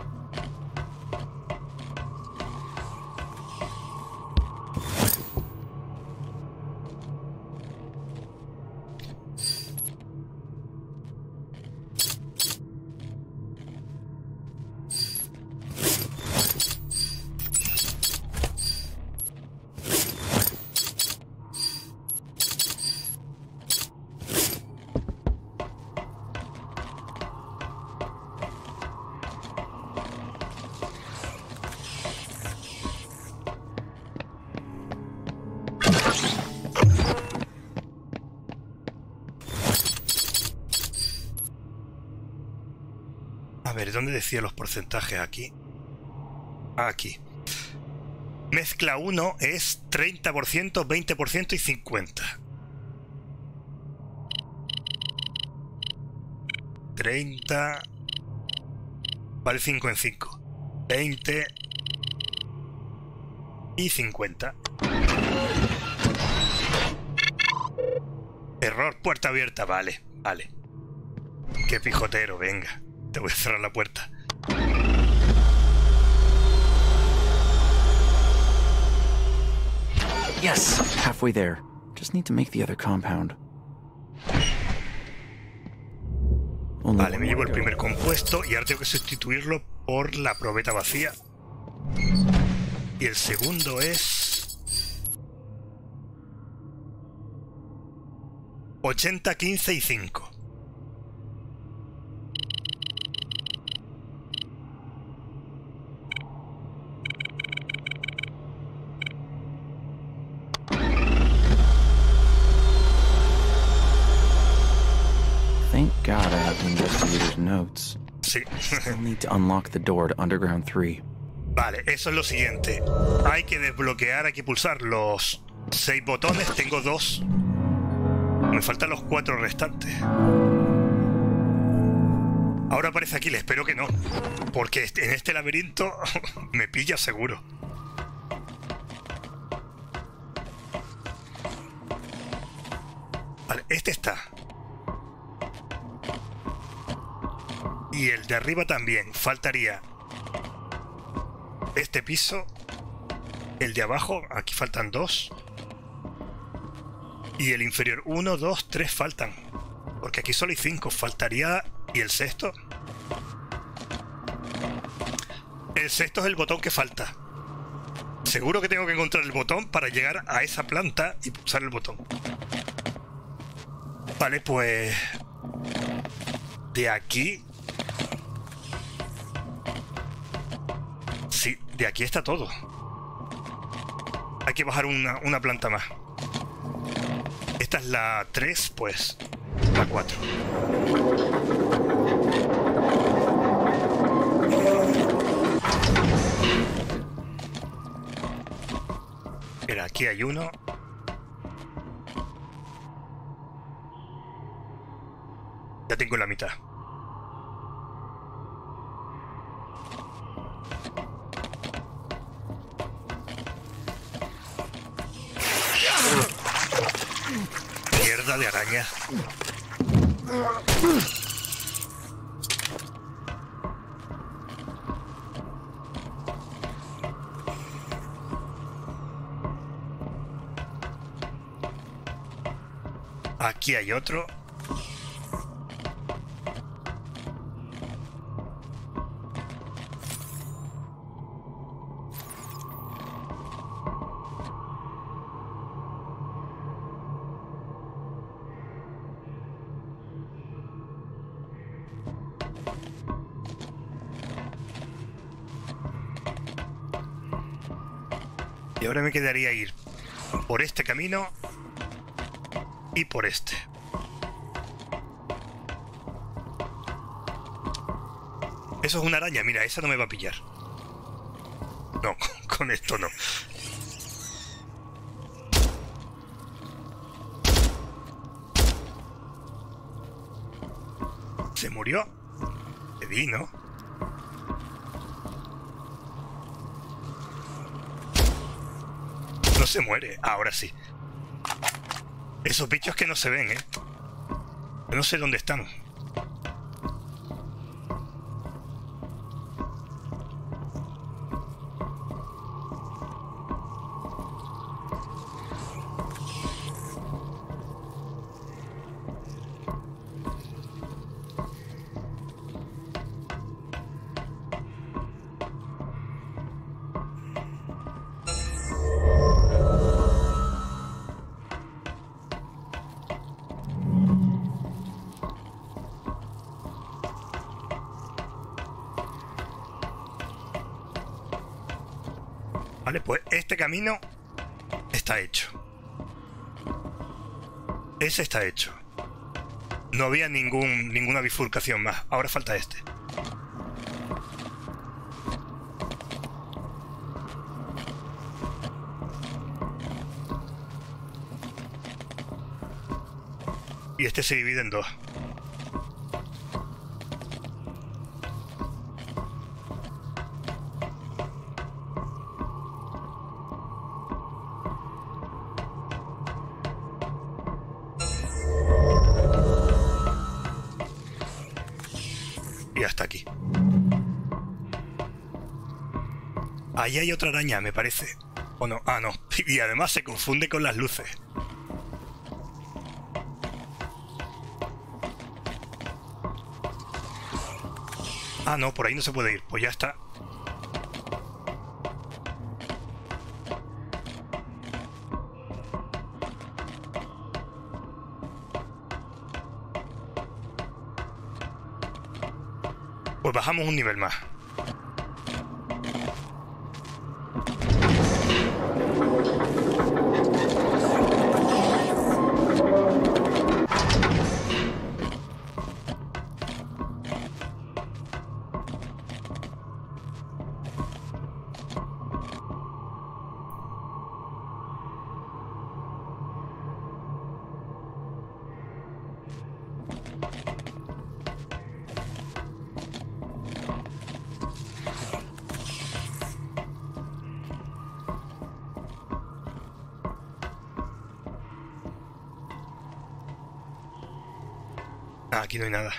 A ver, ¿dónde decía los porcentajes? Aquí. Aquí. Mezcla uno es treinta por ciento, veinte por ciento y cincuenta por ciento. treinta... Vale, cinco en cinco. veinte y cincuenta. Error, puerta abierta. Vale, vale. Qué pijotero, venga. Te voy a cerrar la puerta. Yes, halfway there. Just need to make the other compound. Only Vale, one me llevo more el to go. primer compuesto y ahora tengo que sustituirlo por la probeta vacía. Y el segundo es... ochenta, quince y cinco. Thank God I have the investigator's notes. Sí. Still need to unlock the door to Underground three. Vale, eso es lo siguiente. Hay que desbloquear, hay que pulsar los seis botones. Tengo dos. Me faltan los cuatro restantes. Ahora aparece aquí, le espero que no. Porque en este laberinto me pilla seguro. Vale, este está. Y el de arriba también. Faltaría este piso, el de abajo, aquí faltan dos. Y el inferior, uno, dos, tres faltan. Porque aquí solo hay cinco. Faltaría... ¿Y el sexto? El sexto es el botón que falta. Seguro que tengo que encontrar el botón para llegar a esa planta y pulsar el botón. Vale, pues... De aquí... Sí, de aquí está todo. Hay que bajar una, una planta más. Esta es la tres, pues la cuatro. Mira, aquí hay uno. Ya tengo la mitad. Mierda de araña. Aquí hay otro. Y ahora me quedaría ir por este camino y por este. Eso es una araña, mira, esa no me va a pillar. No, con esto no. ¿Se murió? Te vi, ¿no? No se muere, ahora sí. Esos bichos que no se ven, ¿eh? No sé dónde están. Vale, pues este camino está hecho. Ese está hecho. No había ningún, ninguna bifurcación más. Ahora falta este. Y este se divide en dos. Ahí hay otra araña, me parece. ¿O no? Ah, no. Y además se confunde con las luces. Ah, no, por ahí no se puede ir. Pues ya está. Pues bajamos un nivel más. Ah, aquí no hay nada.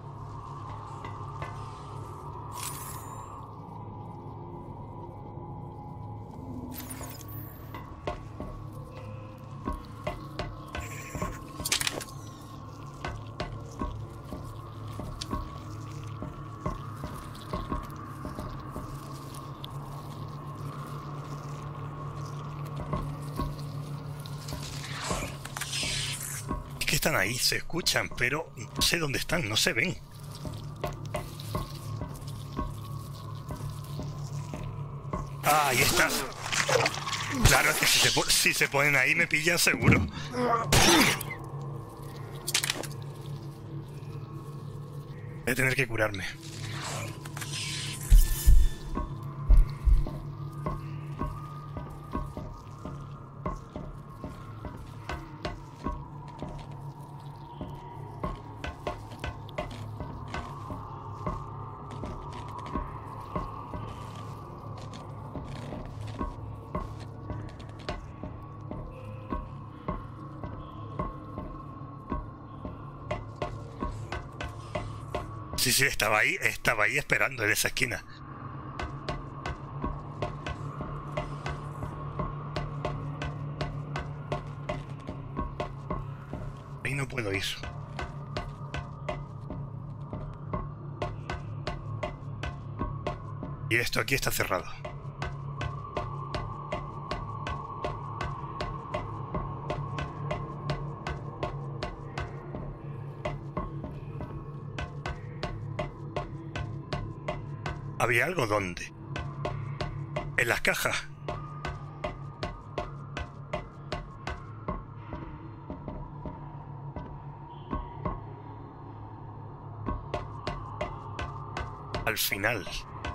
Están ahí, se escuchan, pero no sé dónde están, no se ven. Ah, ahí está. Claro, es que si se, si se ponen ahí me pillan seguro. Voy a tener que curarme. Sí, sí, estaba ahí, estaba ahí esperando en esa esquina. Ahí no puedo ir. Y esto aquí está cerrado. ¿Había algo dónde? En las cajas. Al final.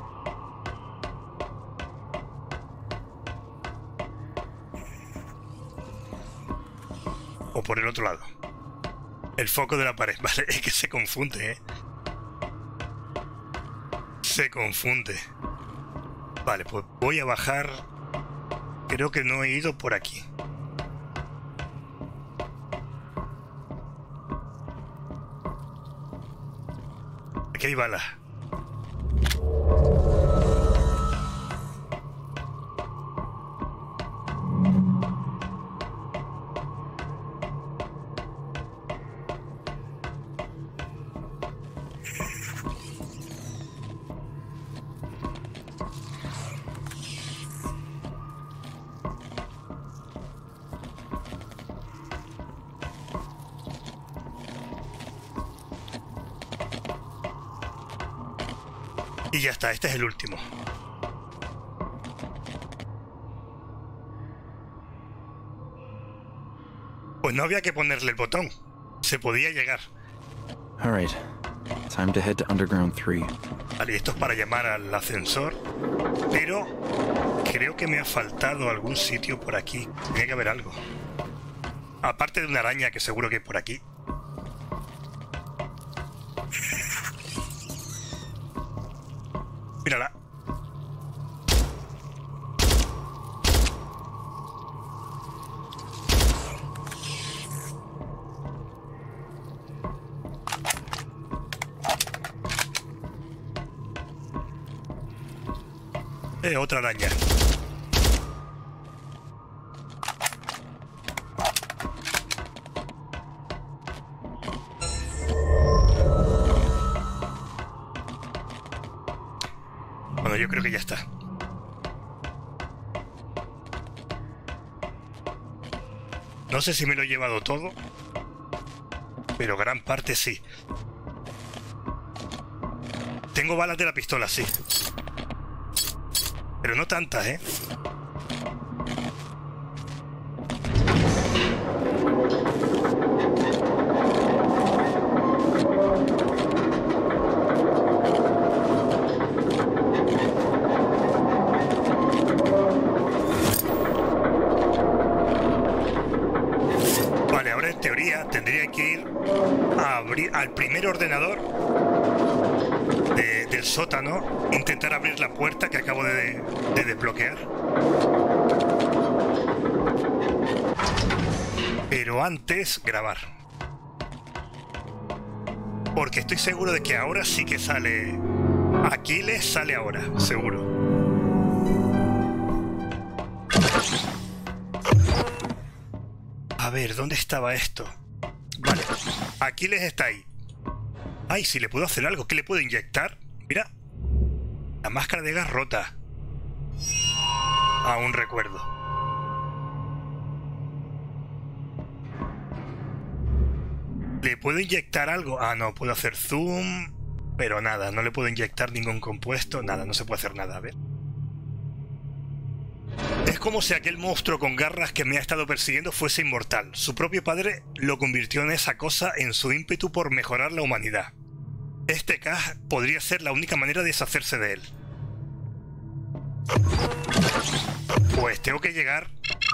O por el otro lado. El foco de la pared. Vale, es que se confunde, ¿eh? Se confunde. Vale, pues voy a bajar. Creo que no he ido por aquí. Aquí hay balas. Y ya está, este es el último. Pues no había que ponerle el botón. Se podía llegar. All right. Time to head to Underground three. Vale, esto es para llamar al ascensor. Pero creo que me ha faltado algún sitio por aquí. Tiene que haber algo. Aparte de una araña que seguro que hay por aquí. Mírala. Eh, otra araña. Bueno, yo creo que ya está. No sé si me lo he llevado todo, pero gran parte sí. Tengo balas de la pistola, sí. Pero no tantas, ¿eh? Vale, ahora en teoría tendría que ir a abrir al primer ordenador de, del sótano, intentar abrir la puerta que acabo de, de desbloquear. Pero antes grabar. Porque estoy seguro de que ahora sí que sale. Aquiles sale ahora, seguro. A ver, ¿dónde estaba esto? Vale, Aquiles está ahí. Ay, si le puedo hacer algo. ¿Qué le puedo inyectar? Mira. La máscara de gas rota. Aún recuerdo. ¿Le puedo inyectar algo? Ah, no, puedo hacer zoom. Pero nada, no le puedo inyectar ningún compuesto. Nada, no se puede hacer nada. A ver. Es como si aquel monstruo con garras que me ha estado persiguiendo fuese inmortal. Su propio padre lo convirtió en esa cosa en su ímpetu por mejorar la humanidad. Este K podría ser la única manera de deshacerse de él. Pues tengo que llegar...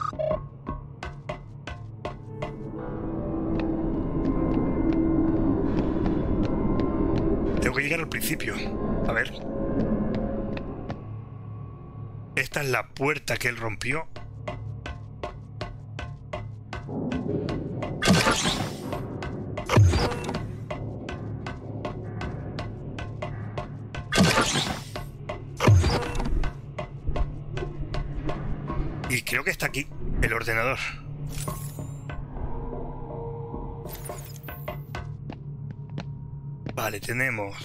Tengo que llegar al principio. A ver... Esta es la puerta que él rompió. Y creo que está aquí, el ordenador. Vale, tenemos...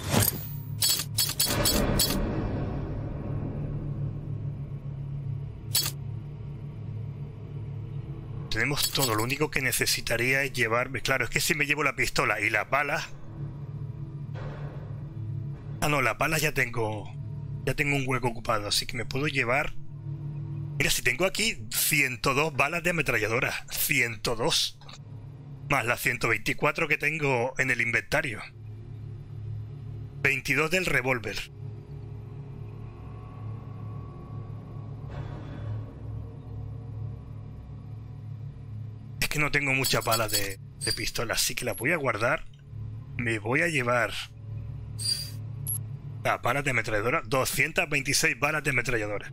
Tenemos todo, lo único que necesitaría es llevarme... Claro, es que si me llevo la pistola y las balas... Ah, no, las balas ya tengo... Ya tengo un hueco ocupado, así que me puedo llevar... Mira, si tengo aquí ciento dos balas de ametralladora. ciento dos. Más las ciento veinticuatro que tengo en el inventario. veintidós del revólver. Es que no tengo muchas balas de, de pistola, así que las voy a guardar. Me voy a llevar las balas de ametralladora. doscientas veintiséis balas de ametralladora.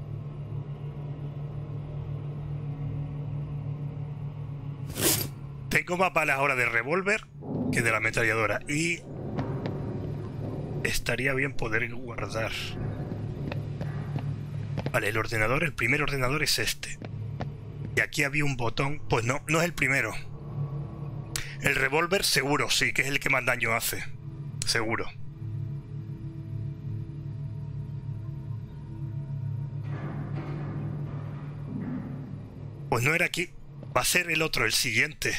Tengo más balas ahora de revólver que de la ametralladora. Y estaría bien poder guardar. Vale, el ordenador, el primer ordenador es este. Y aquí había un botón. Pues no, no es el primero. El revólver seguro, sí, que es el que más daño hace. Seguro. Pues no era aquí. Va a ser el otro, el siguiente.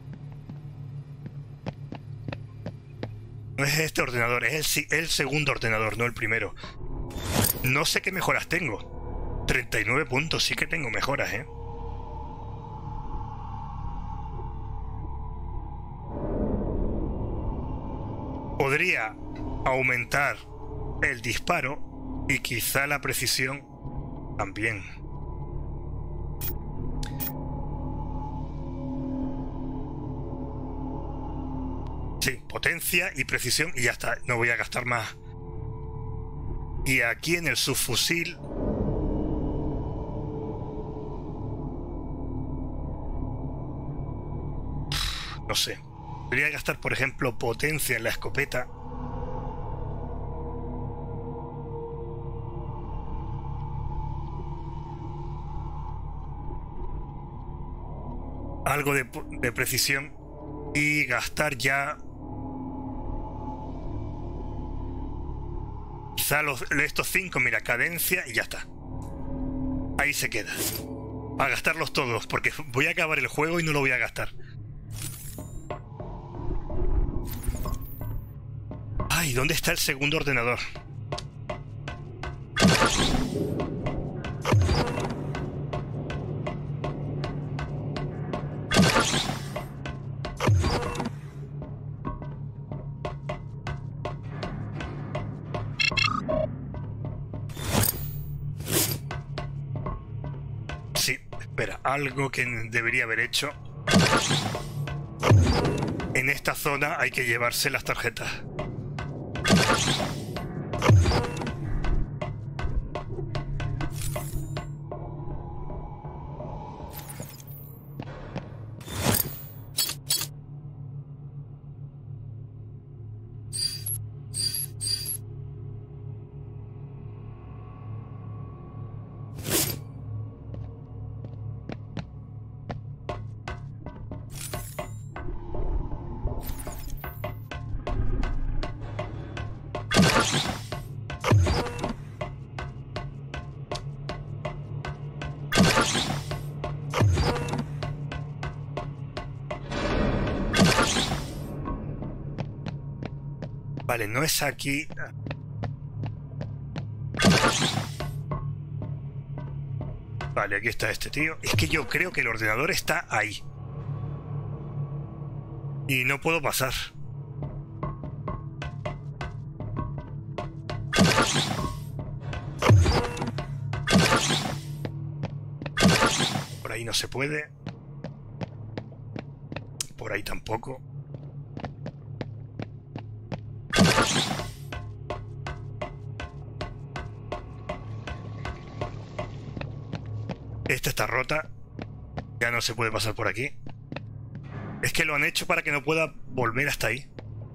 No es este ordenador, es el, el segundo ordenador, no el primero. No sé qué mejoras tengo. treinta y nueve puntos, sí que tengo mejoras, ¿eh? Podría aumentar el disparo y quizá la precisión también. Sí, potencia y precisión y ya está, no voy a gastar más. Y aquí en el subfusil... No sé. Podría gastar, por ejemplo, potencia en la escopeta. algo de, de precisión y gastar ya quizá los, estos cinco, mira, cadencia y ya está. Ahí se queda. A gastarlos todos, porque voy a acabar el juego y no lo voy a gastar. Ay, ¿dónde está el segundo ordenador? Sí, espera, algo que debería haber hecho. En esta zona hay que llevarse las tarjetas. Vale, no es aquí. Vale, aquí está este tío. Es que yo creo que el ordenador está ahí. Y no puedo pasar. Por ahí no se puede. Por ahí tampoco. Esta está rota. Ya no se puede pasar por aquí. Es que lo han hecho para que no pueda volver hasta ahí.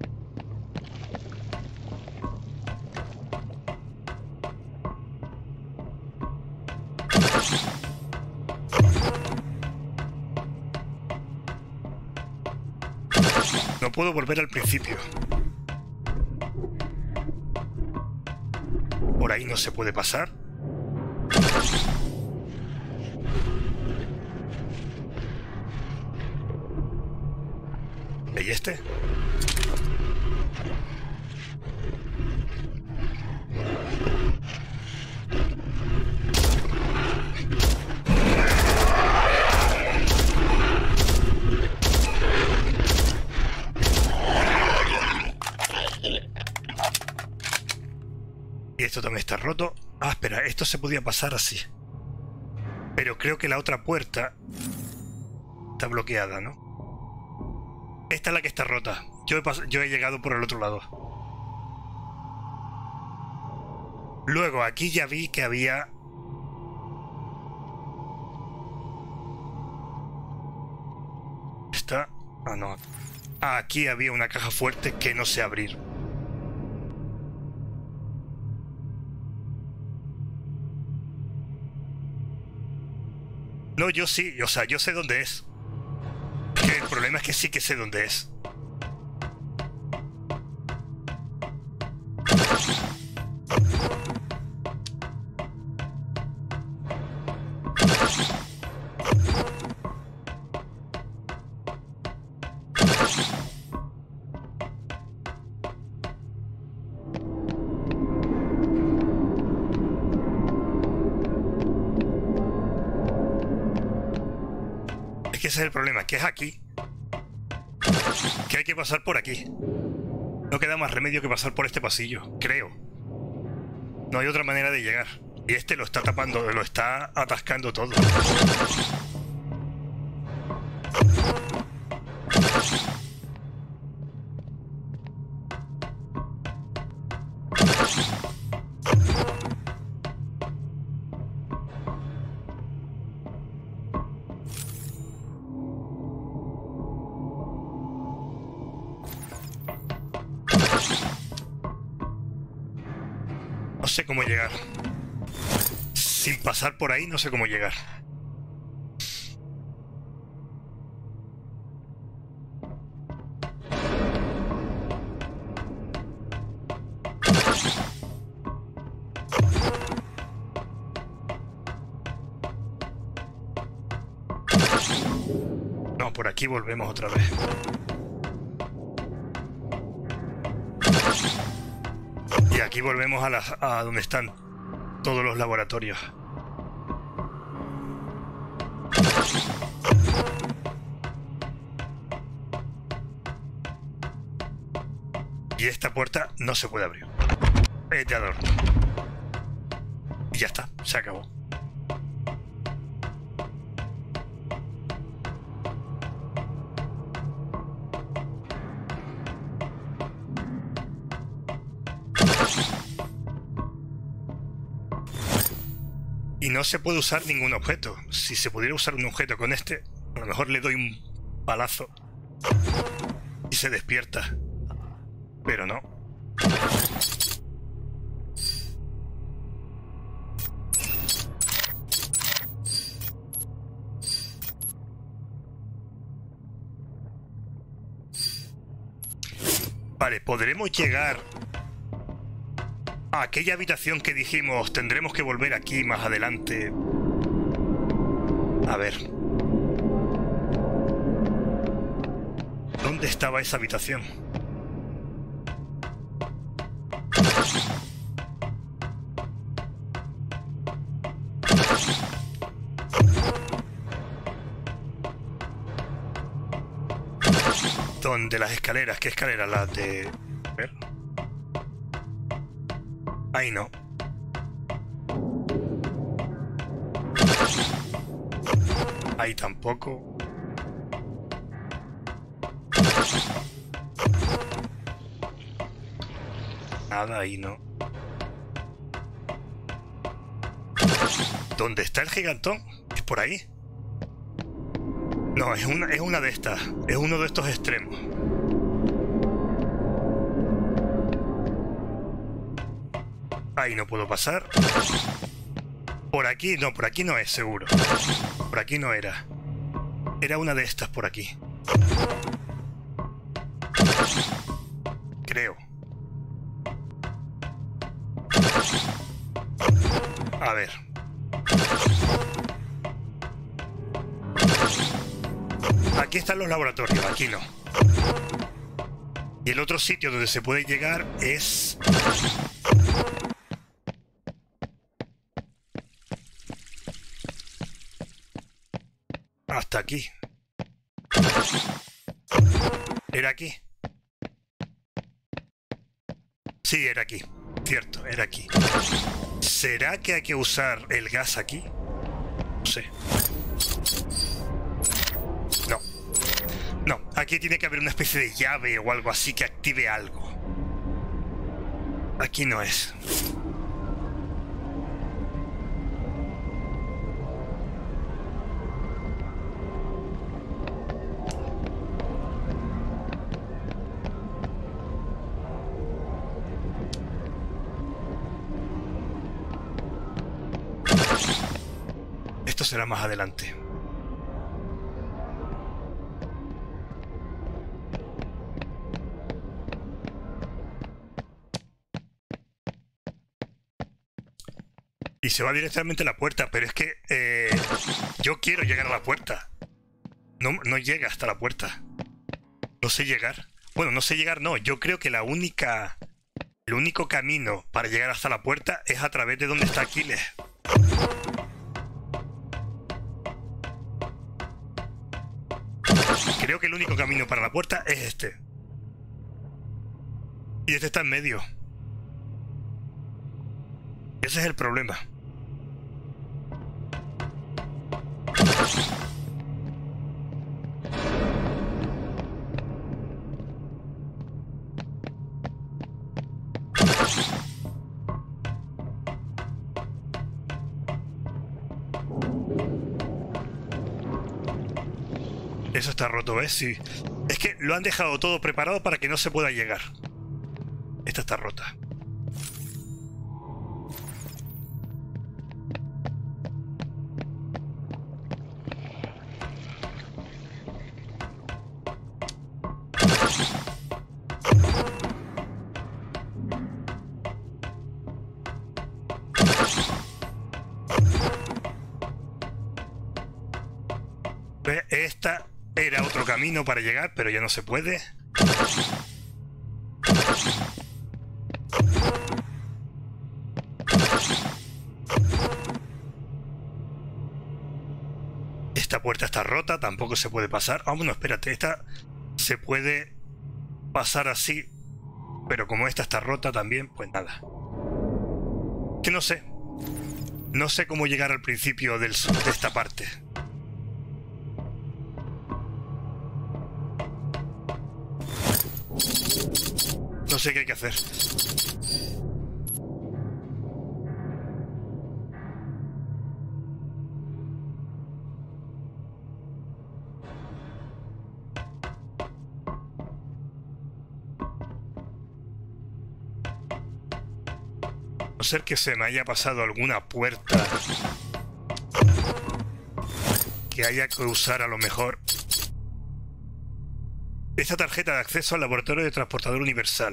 No puedo volver al principio. Por ahí no se puede pasar. ¿Y este? Y esto también está roto. Ah, espera, esto se podía pasar así. Pero creo que la otra puerta está bloqueada, ¿no? Esta es la que está rota. Yo he, yo he llegado por el otro lado. Luego, aquí ya vi que había... ¿Está? Ah, no. Ah, aquí había una caja fuerte que no sé abrir. No, yo sí. O sea, yo sé dónde es. Que el problema es que sí que sé dónde es. Es que ese es el problema, que es aquí. Que hay que pasar por aquí. No queda más remedio que pasar por este pasillo, creo. No hay otra manera de llegar. Y este lo está tapando, lo está atascando todo. No sé cómo llegar. Sin pasar por ahí no sé cómo llegar. No, por aquí volvemos otra vez. Y aquí volvemos a, la, a donde están todos los laboratorios. Y esta puerta no se puede abrir. Es de adorno. Y ya está, se acabó. Y no se puede usar ningún objeto. Si se pudiera usar un objeto con este, a lo mejor le doy un palazo y se despierta. Pero no. Vale, podremos llegar a aquella habitación que dijimos tendremos que volver aquí más adelante. A ver. ¿Dónde estaba esa habitación? ¿Dónde las escaleras? ¿Qué escaleras? Las de... A ver. Ahí no. Ahí tampoco. Nada, ahí no. ¿Dónde está el gigantón? ¿Es por ahí? No, es una, es una de estas. Es uno de estos extremos. Ahí no puedo pasar. Por aquí, no, por aquí no es seguro. Por aquí no era. Era una de estas por aquí. Creo. A ver. Aquí están los laboratorios, aquí no. Y el otro sitio donde se puede llegar es... hasta aquí. ¿Era aquí? Sí, era aquí. Cierto, era aquí. ¿Será que hay que usar el gas aquí? No sé. No. No, aquí tiene que haber una especie de llave o algo así que active algo. Aquí no es. Esto será más adelante. Y se va directamente a la puerta, pero es que eh, yo quiero llegar a la puerta. No, no llega hasta la puerta. No sé llegar. Bueno, no sé llegar, no. Yo creo que la única... El único camino para llegar hasta la puerta es a través de donde está Aquiles. Creo que el único camino para la puerta es este. Y este está en medio. Ese es el problema. Eso está roto, ¿ves? Sí. Es que lo han dejado todo preparado para que no se pueda llegar. Esta está rota. ¿Ves? Esta era otro camino para llegar, pero ya no se puede. Esta puerta está rota, tampoco se puede pasar. Ah, bueno, espérate, esta se puede pasar así, pero como esta está rota también, pues nada. Que no sé. No sé cómo llegar al principio del, de esta parte. No sé qué hay que hacer. A no ser que se me haya pasado alguna puerta que haya que usar a lo mejor. Esta tarjeta de acceso al laboratorio de transportador universal.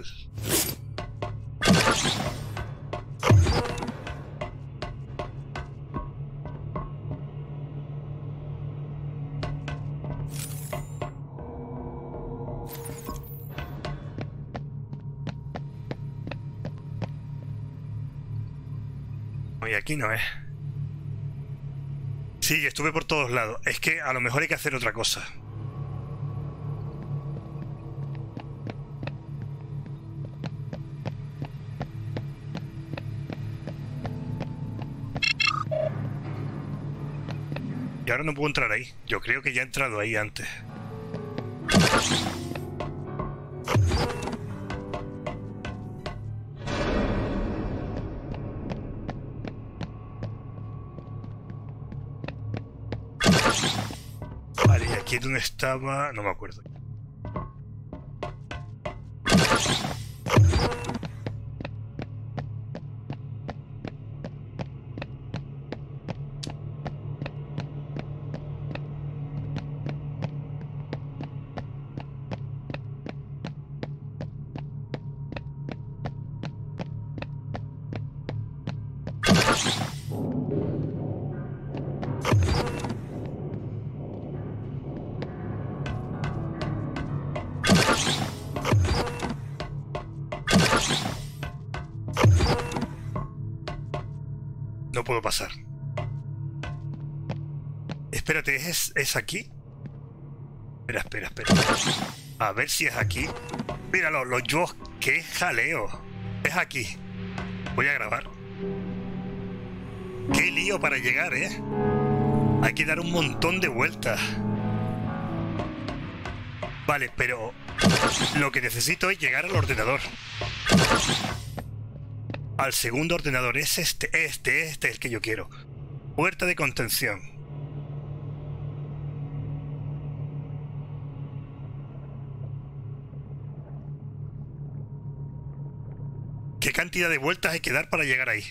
Y aquí no es. Sí, estuve por todos lados. Es que a lo mejor hay que hacer otra cosa. Y ahora no puedo entrar ahí. Yo creo que ya he entrado ahí antes. Vale, y aquí es donde estaba... No me acuerdo. No puedo pasar. Espérate, ¿es, ¿es aquí? Espera, espera, espera. A ver si es aquí. Míralo, los yo, qué jaleo. Es aquí. Voy a grabar. Qué lío para llegar, ¿eh? Hay que dar un montón de vueltas. Vale, pero lo que necesito es llegar al ordenador. Al segundo ordenador. Es este, este, este es el que yo quiero. Puerta de contención. ¿Qué cantidad de vueltas hay que dar para llegar ahí?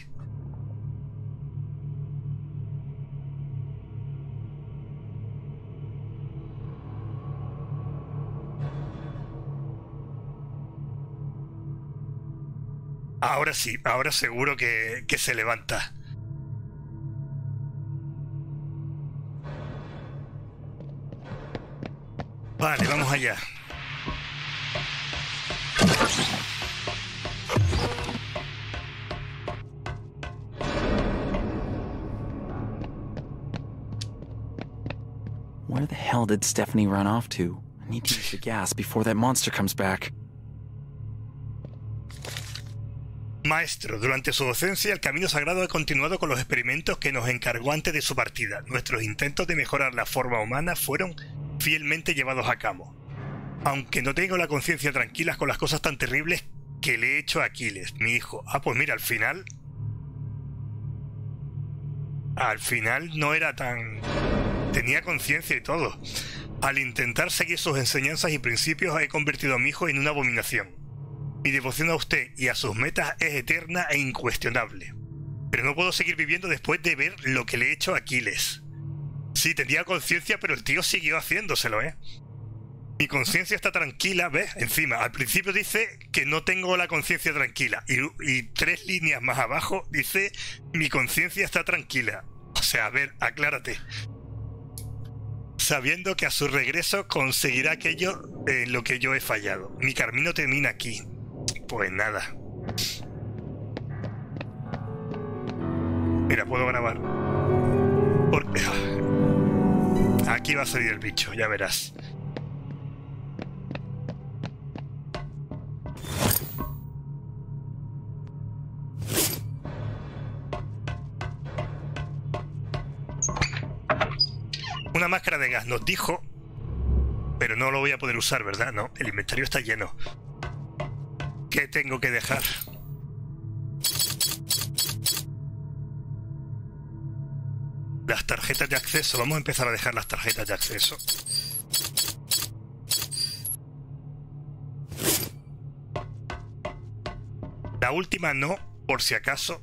Ahora sí, ahora seguro que, que se levanta. Vale, vamos allá. Where the hell did Stephanie run off to? I need to use the gas before that monster comes back. Maestro, durante su docencia, el Camino Sagrado ha continuado con los experimentos que nos encargó antes de su partida. Nuestros intentos de mejorar la forma humana fueron fielmente llevados a cabo. Aunque no tengo la conciencia tranquila con las cosas tan terribles que le he hecho a Aquiles, mi hijo. Ah, pues mira, al final... Al final no era tan... Tenía conciencia y todo. Al intentar seguir sus enseñanzas y principios, he convertido a mi hijo en una abominación. Mi devoción a usted y a sus metas es eterna e incuestionable. Pero no puedo seguir viviendo después de ver lo que le he hecho a Aquiles. Sí, tenía conciencia, pero el tío siguió haciéndoselo, ¿eh? Mi conciencia está tranquila, ¿ves? Encima, al principio dice que no tengo la conciencia tranquila. Y, y tres líneas más abajo dice, mi conciencia está tranquila. O sea, a ver, aclárate. sabiendo que a su regreso conseguirá aquello en lo que yo he fallado. Mi camino termina aquí. Pues nada. Mira, puedo grabar. Porque... aquí va a salir el bicho, ya verás. Una máscara de gas nos dijo, pero no lo voy a poder usar, ¿verdad? No, el inventario está lleno. ¿Qué tengo que dejar? Las tarjetas de acceso. Vamos a empezar a dejar las tarjetas de acceso. La última no, por si acaso.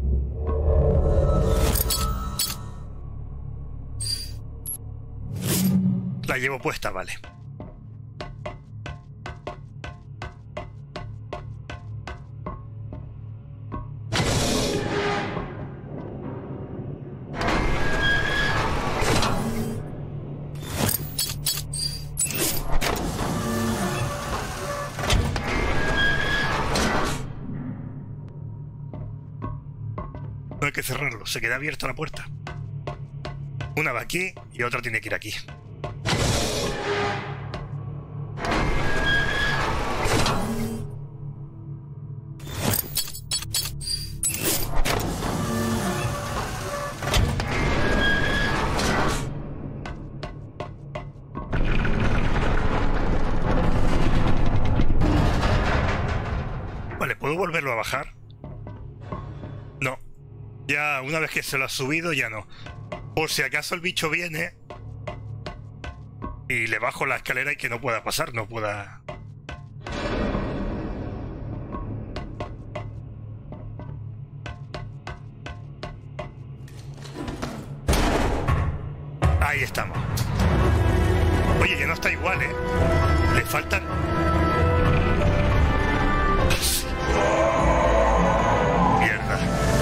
La llevo puesta, vale. No hay que cerrarlo, se queda abierta la puerta. Una va aquí y otra tiene que ir aquí. Vale, ¿puedo volverlo a bajar? No. Ya una vez que se lo ha subido, ya no. Por si acaso el bicho viene y le bajo la escalera y que no pueda pasar, no pueda... Ahí estamos. Oye, que no está igual, ¿eh? Le faltan... Mierda.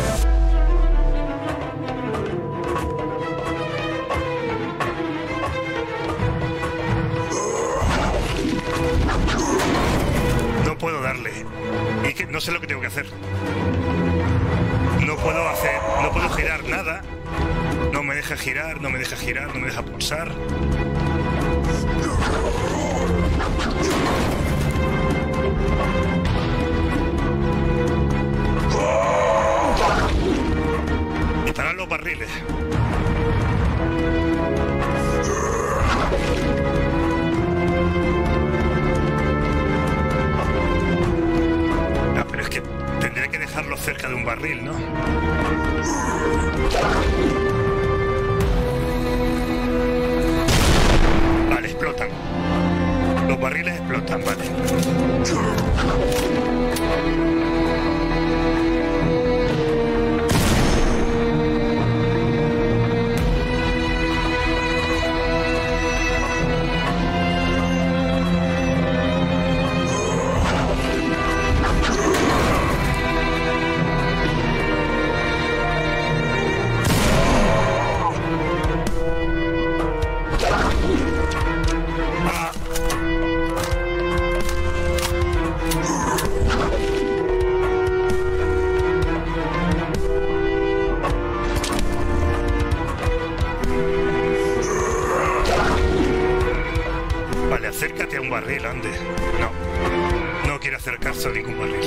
No puedo darle. Y que no sé lo que tengo que hacer. No puedo hacer... No puedo girar nada. No me deja girar, no me deja girar, no me deja pulsar. Disparar los barriles. No, pero es que tendré que dejarlo cerca de un barril, ¿no? Vale, explotan. Los barriles explotan, vale. Acércate a un barril, ande. No, no quiere acercarse a ningún barril.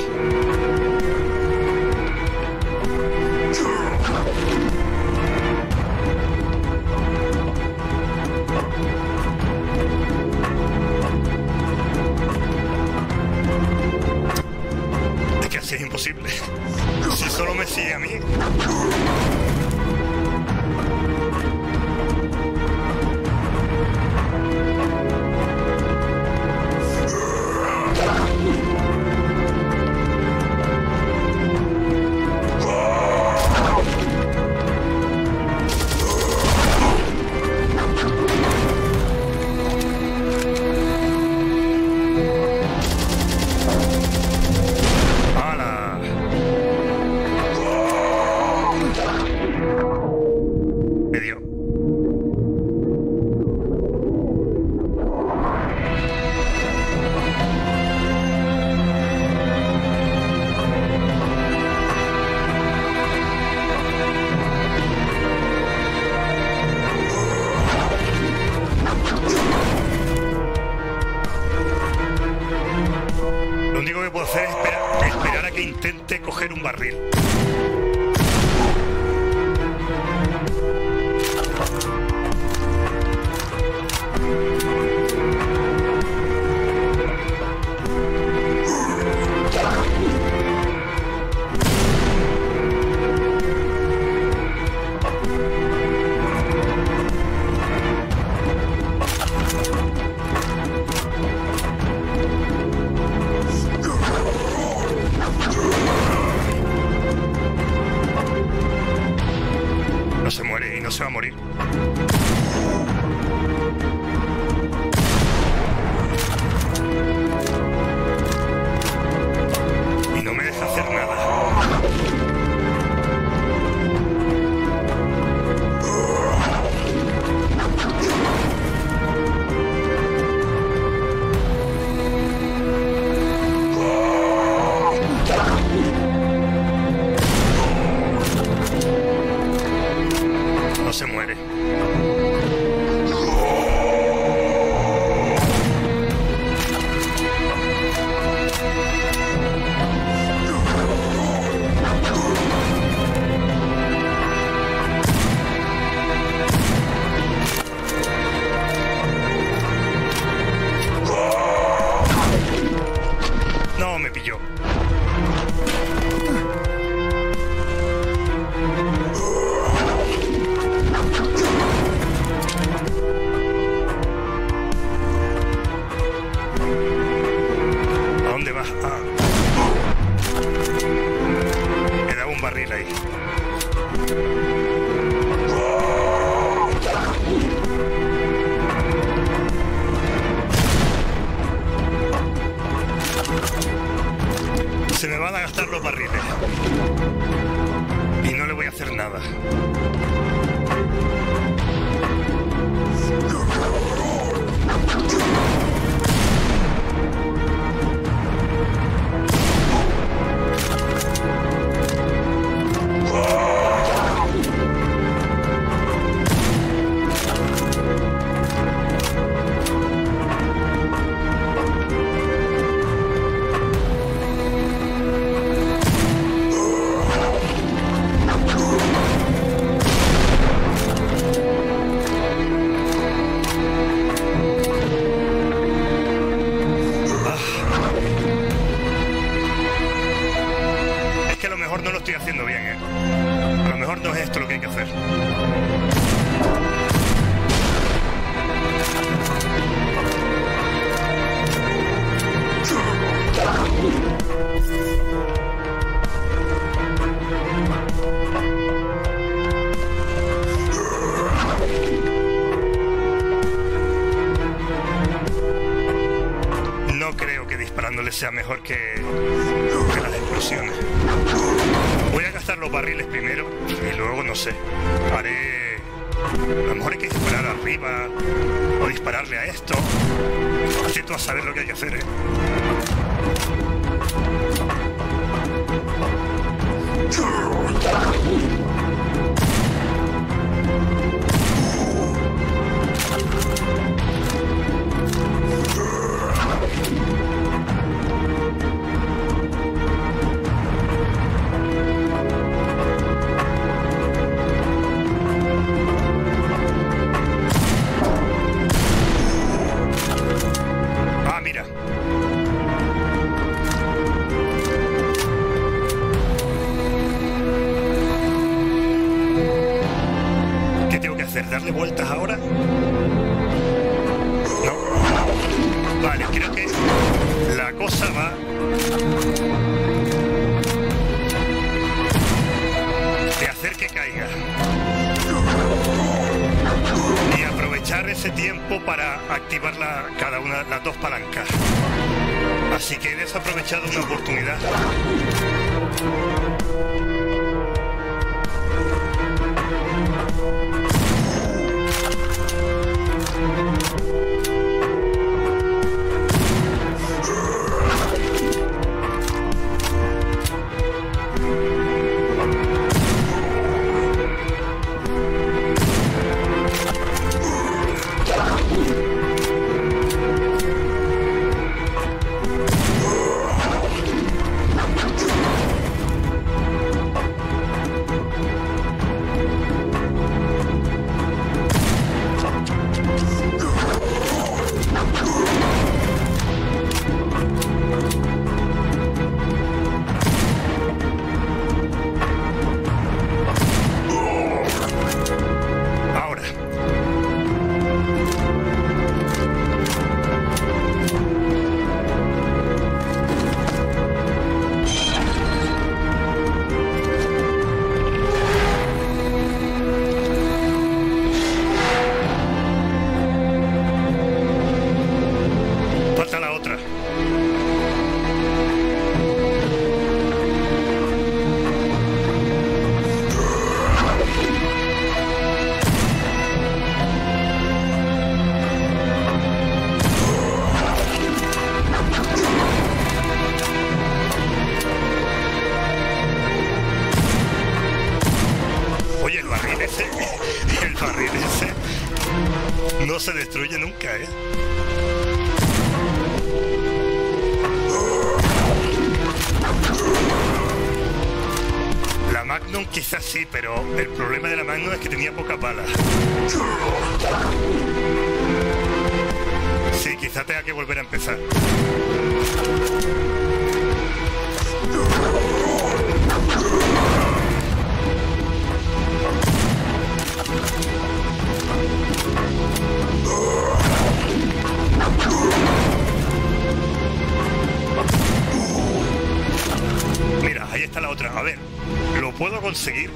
Es que así es imposible. Si solo me sigue a mí. intente coger un barril. No se muere y no se va a morir. Y no me deja hacer nada. No se muere. No, me pilló. ¿A dónde vas? Ah. Me daba un barril ahí. Se me van a gastar los barriles. Y no le voy a hacer nada. No lo estoy haciendo bien, ¿eh? A lo mejor no es esto lo que hay que hacer. No creo que disparándole sea mejor que, que las explosiones. Voy a gastar los barriles primero y luego, no sé, haré... A lo mejor hay que disparar arriba o dispararle a esto. Así tú a saber lo que hay que hacer, ¿eh? Ah, mira. ¿Qué tengo que hacer? ¿Darle vueltas ahora? No. Vale, creo que la cosa va... de hacer que caiga. Y aprovechar ese tiempo para activar la, cada una las dos palancas. Así que he desaprovechado una oportunidad. No se destruye nunca, ¿eh? La Magnum quizás sí, pero el problema de la Magnum es que tenía pocas balas. Sí, quizás tenga que volver a empezar. Mira, ahí está la otra. A ver, ¿lo puedo conseguir?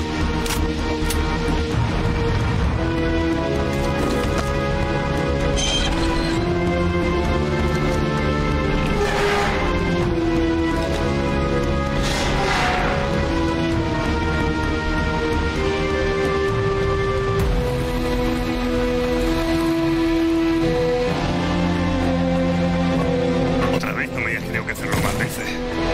Otra vez, no me digas que tengo que hacerlo más veces.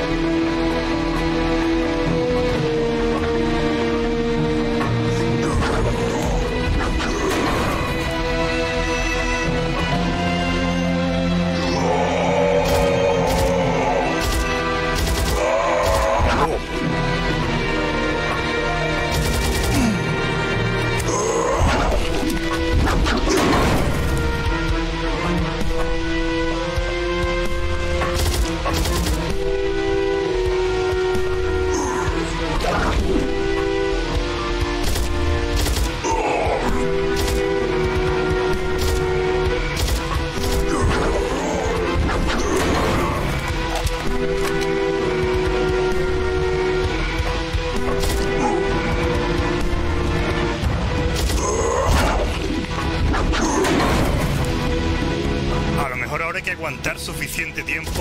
Aguantar suficiente tiempo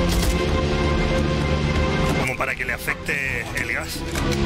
como para que le afecte el gas.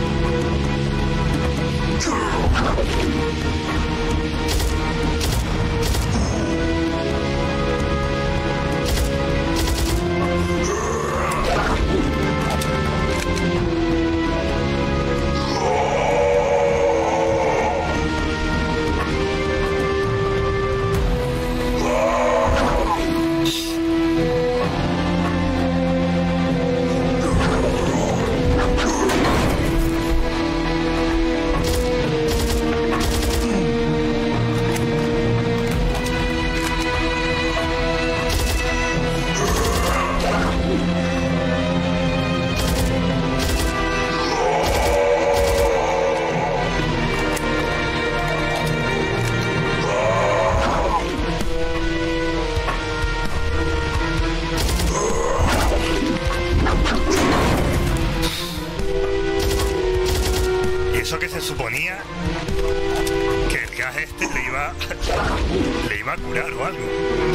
Eso que se suponía que el gas este le iba, le iba a curar o algo.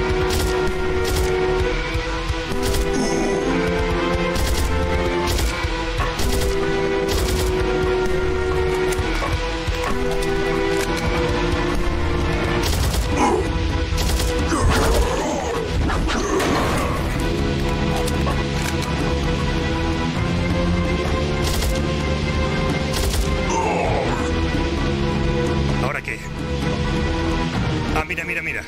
¿Ahora qué? Ah, mira, mira, mira.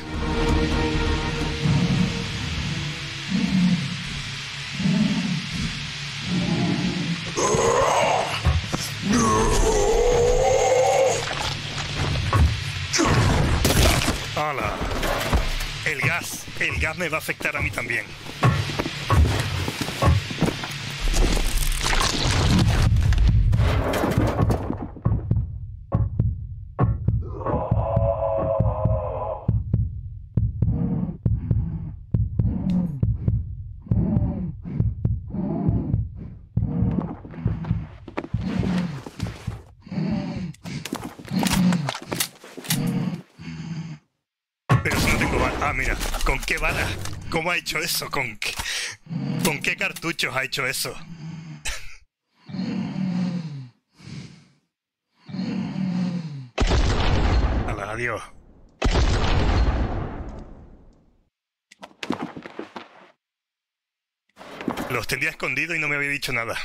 ¡Hala! El gas, el gas me va a afectar a mí también. Ah, mira, ¿con qué bala? ¿Cómo ha hecho eso? ¿Con qué, ¿con qué cartuchos ha hecho eso? Hala, adiós. Los tendría escondido y no me había dicho nada.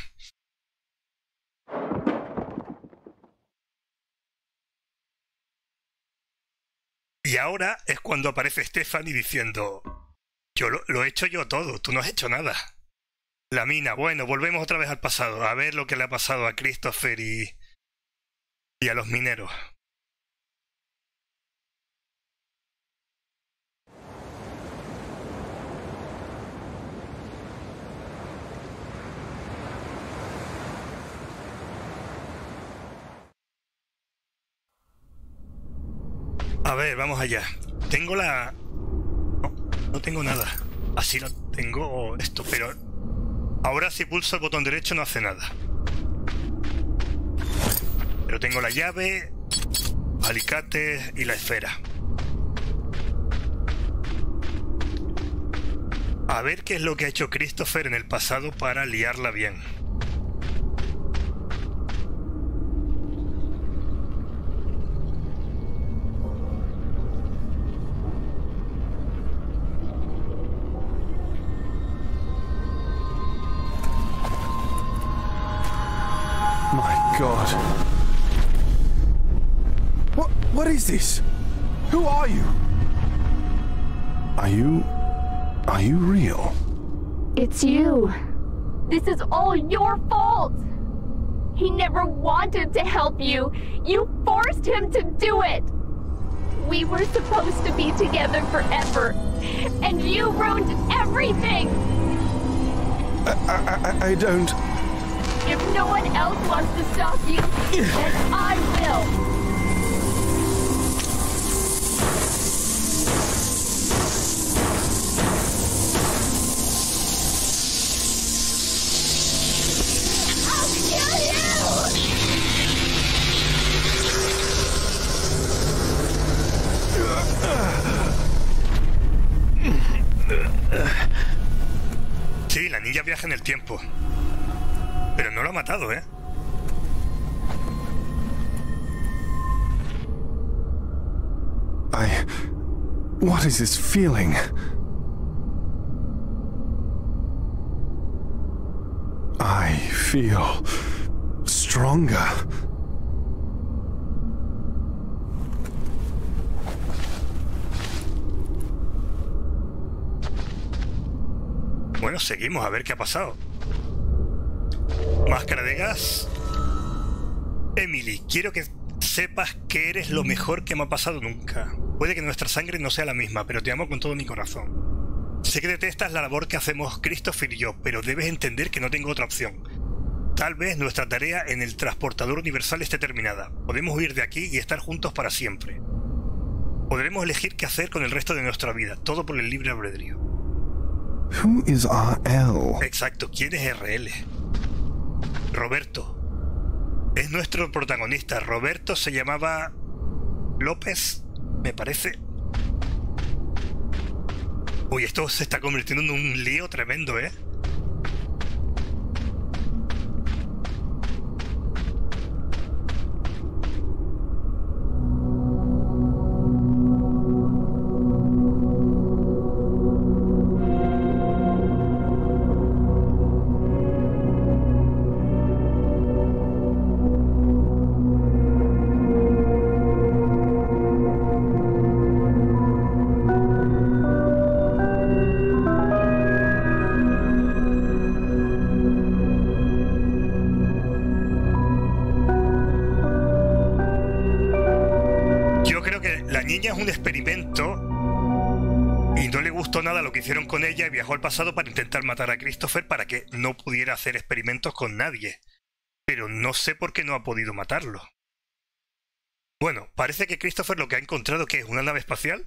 Y ahora es cuando aparece Stephanie diciendo: yo lo, lo he hecho yo todo, tú no has hecho nada. La mina, bueno, volvemos otra vez al pasado, a ver lo que le ha pasado a Christopher y, y a los mineros. A ver, vamos allá. Tengo la... No, no tengo nada. Así lo tengo esto, pero... Ahora si pulso el botón derecho no hace nada. Pero tengo la llave, alicates y la esfera. A ver qué es lo que ha hecho Christopher en el pasado para liarla bien. God. What what is this? Who are you? Are you are you real? It's you. This is all your fault. He never wanted to help you. You forced him to do it. We were supposed to be together forever, and you ruined everything. I I, I don't. If no one else wants to stop you, then I will. Sí, la niña viaja en el tiempo. Pero no lo ha matado, ¿eh? I... What is this feeling? I feel... stronger. Bueno, seguimos a ver qué ha pasado. Máscara de gas. Emily, quiero que sepas que eres lo mejor que me ha pasado nunca. Puede que nuestra sangre no sea la misma, pero te amo con todo mi corazón. Sé que detestas la labor que hacemos Christopher y yo, pero debes entender que no tengo otra opción. Tal vez nuestra tarea en el transportador universal esté terminada. Podemos huir de aquí y estar juntos para siempre. Podremos elegir qué hacer con el resto de nuestra vida, todo por el libre albedrío. Who is R L? Exacto, ¿quién es R L? Roberto. Es nuestro protagonista. Roberto se llamaba López, me parece. Uy, esto se está convirtiendo en un lío tremendo, ¿eh? niña es un experimento y no le gustó nada lo que hicieron con ella y viajó al pasado para intentar matar a Christopher para que no pudiera hacer experimentos con nadie. Pero no sé por qué no ha podido matarlo. Bueno, parece que Christopher lo que ha encontrado que es una nave espacial.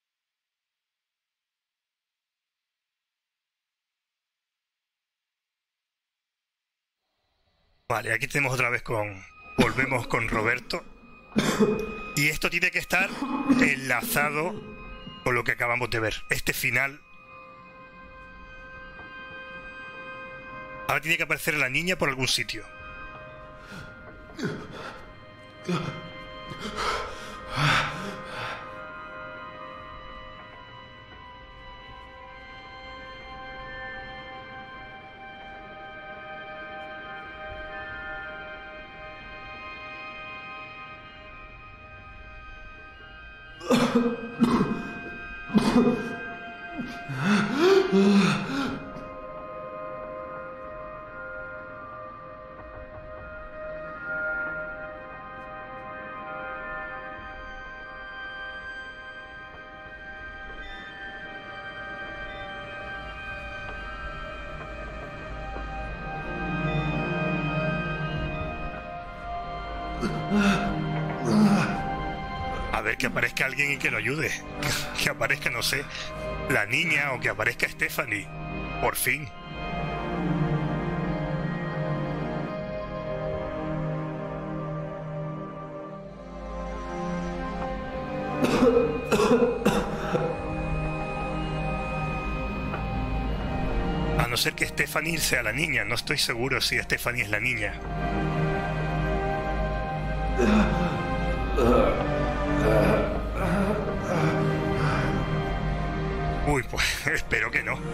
Vale, aquí tenemos otra vez con... Volvemos con Roberto. Y esto tiene que estar enlazado con lo que acabamos de ver. Este final. Ahora tiene que aparecer la niña por algún sitio. A ver, que aparezca alguien y que lo ayude. Que, que aparezca, no sé, la niña o que aparezca Stephanie. Por fin. A no ser que Stephanie sea la niña. No estoy seguro si Stephanie es la niña. Uy, pues espero que no.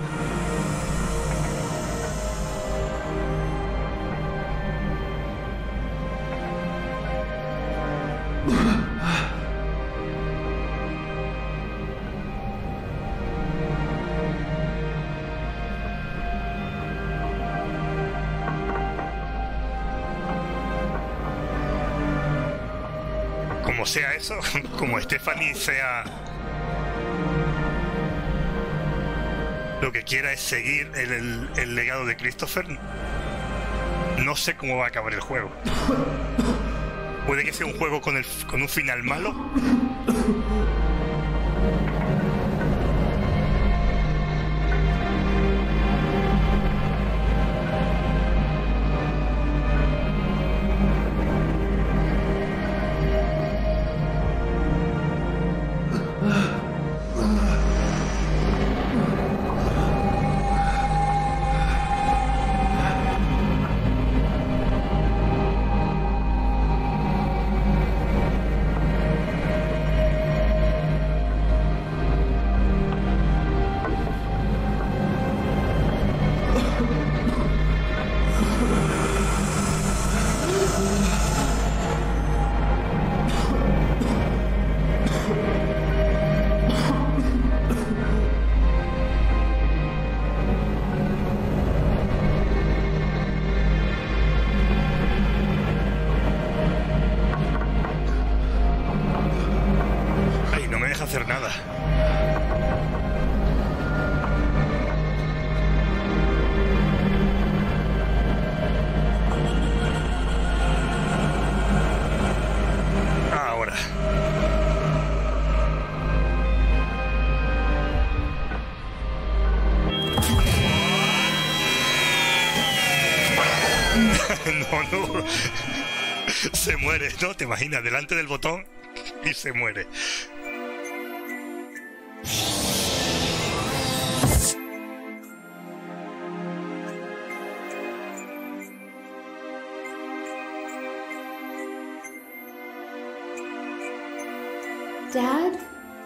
Como sea eso, como Stephanie sea... lo que quiera es seguir el, el, el legado de Christopher, no sé cómo va a acabar el juego. Puede que sea un juego con, el, con un final malo. Hacer nada. Ahora. No, no. Se muere, ¿no? Te imaginas, delante del botón y se muere. Dad?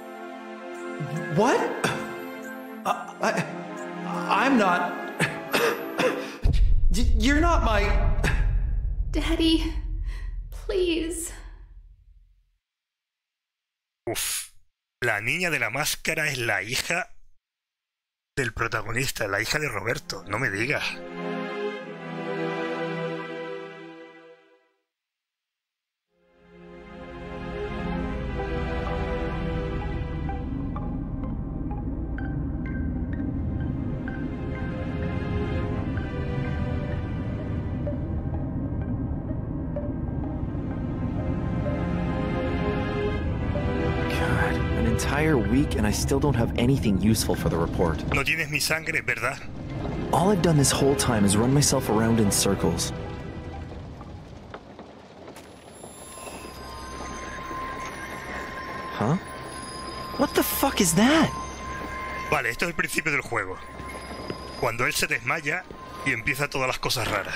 What? Uh, I, I'm not... You're not my... Daddy, please. Uf. La niña de la máscara es la hija del protagonista, la hija de Roberto. No me digas. entire week and I still don't have anything useful for the report. No tienes mi sangre, ¿verdad? All I've done this whole time is run myself around in circles. Huh? What the fuck is that? Vale, esto es el principio del juego. Cuando él se desmaya y empieza todas las cosas raras.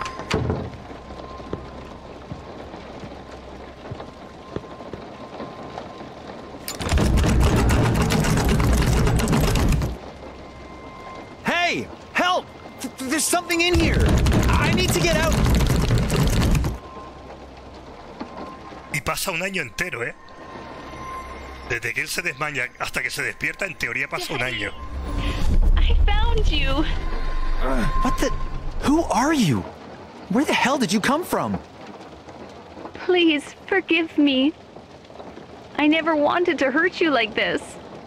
Hey! Help! Th- there's something in here! I need to get out! Y pasa un año entero, ¿eh? Desde que él se desmaya hasta que se despierta, en teoría pasa un año. I found you. Uh, what the... Who are you? Where the hell did you come from? Please, forgive me. I never wanted to hurt you like this.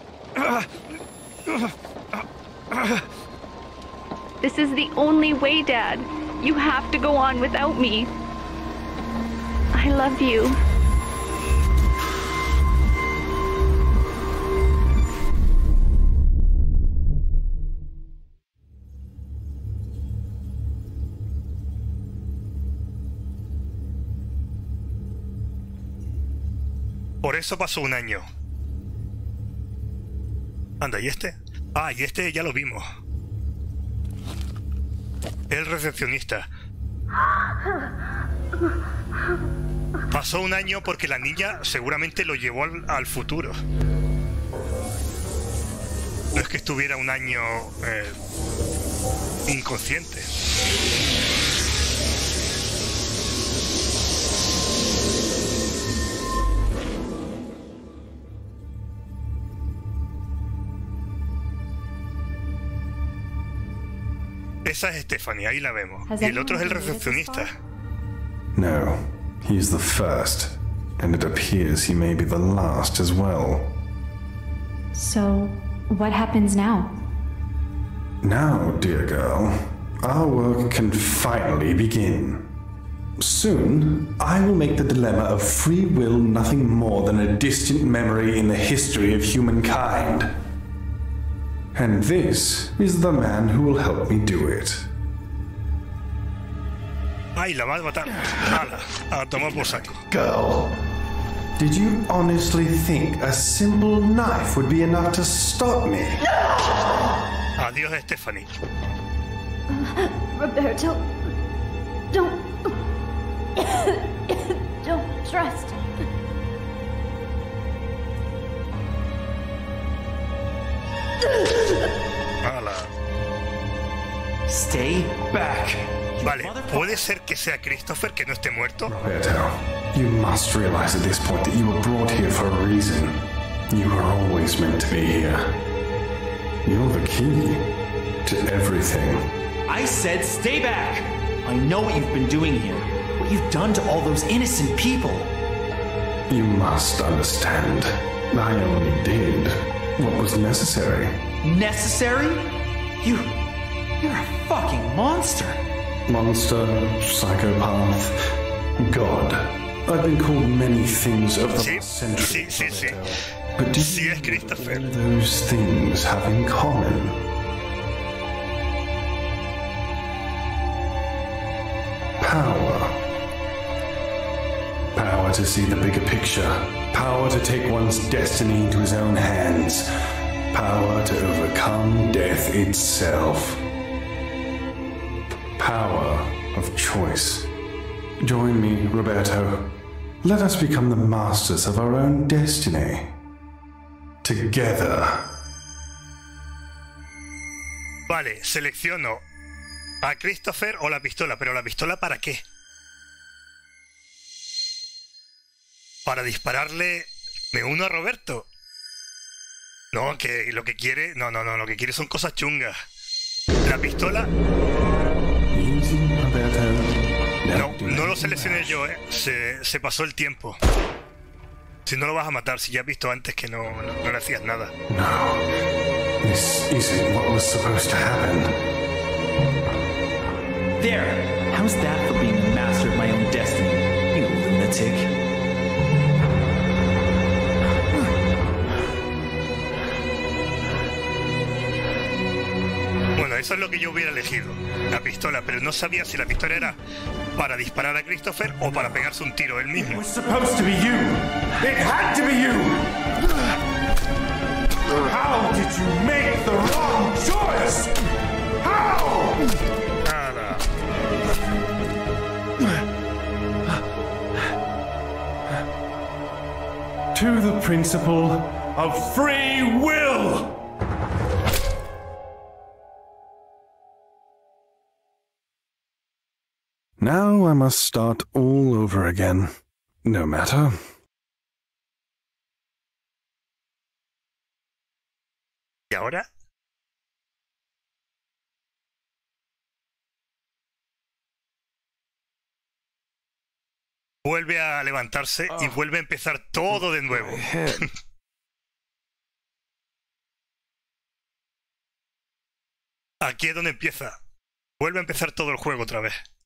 This is the only way, Dad. You have to go on without me. I love you. Por eso pasó un año. Anda, ¿y este? Ah, y este ya lo vimos. El recepcionista. Pasó un año porque la niña seguramente lo llevó al, al futuro. No es que estuviera un año eh, inconsciente. Esa es Stephanie, ahí la vemos. Y el otro es el recepcionista. No, he's the first, and it appears he may be the last as well. So, what happens now? Now, dear girl, our work can finally begin. Soon, I will make the dilemma of free will nothing more than a distant memory in the history of humankind. And this is the man who will help me do it. Ay, la vas a matar. Hala, a tomar por saco. Girl, did you honestly think a simple knife would be enough to stop me? Adiós, Stephanie. Roberto, don't... don't trust. Hala. Stay back. Vale, ¿puede ser que sea Christopher, que no esté muerto? Roberto, you must realize at this point that you were brought here for a reason. You were always meant to be here. You're the key to everything. I said stay back! I know what you've been doing here. What you've done to all those innocent people. You must understand. I only did what was necessary. Necessary? You... You're a fucking monster. Monster, psychopath, God. I've been called many things over the Sí, last century. sí, sí, sí. But do Sí you es Christopher. know what those things have in common? Power. Power to see the bigger picture. Power to take one's destiny into his own hands. Power to overcome death itself. Power of choice. Join me, Roberto. Let us become the masters of our own destiny. Together. Vale, selecciono a Christopher o la pistola, pero ¿la pistola para qué? Para dispararle... ¿Me uno a Roberto? No, que lo que quiere... No, no, no, lo que quiere son cosas chungas. La pistola... Easy, Roberto. No, no lo seleccioné yo, ¿eh? Se, se pasó el tiempo. Si no lo vas a matar, si ya has visto antes que no, no, no le hacías nada. No. This isn't what was supposed to happen. There! How's that for being the master of my own destiny, you lunatic? eso es lo que yo hubiera elegido, la pistola, pero no sabía si la pistola era para disparar a Christopher o para pegarse un tiro él It mismo. was supposed to be you. It had to be you. How did you make the wrong choice? How? Nada. To the principle of free will. Now I must start all over again. No matter. ¿Y ahora? Vuelve a levantarse y vuelve a empezar todo de nuevo. Aquí es donde empieza. Vuelve a empezar todo el juego otra vez.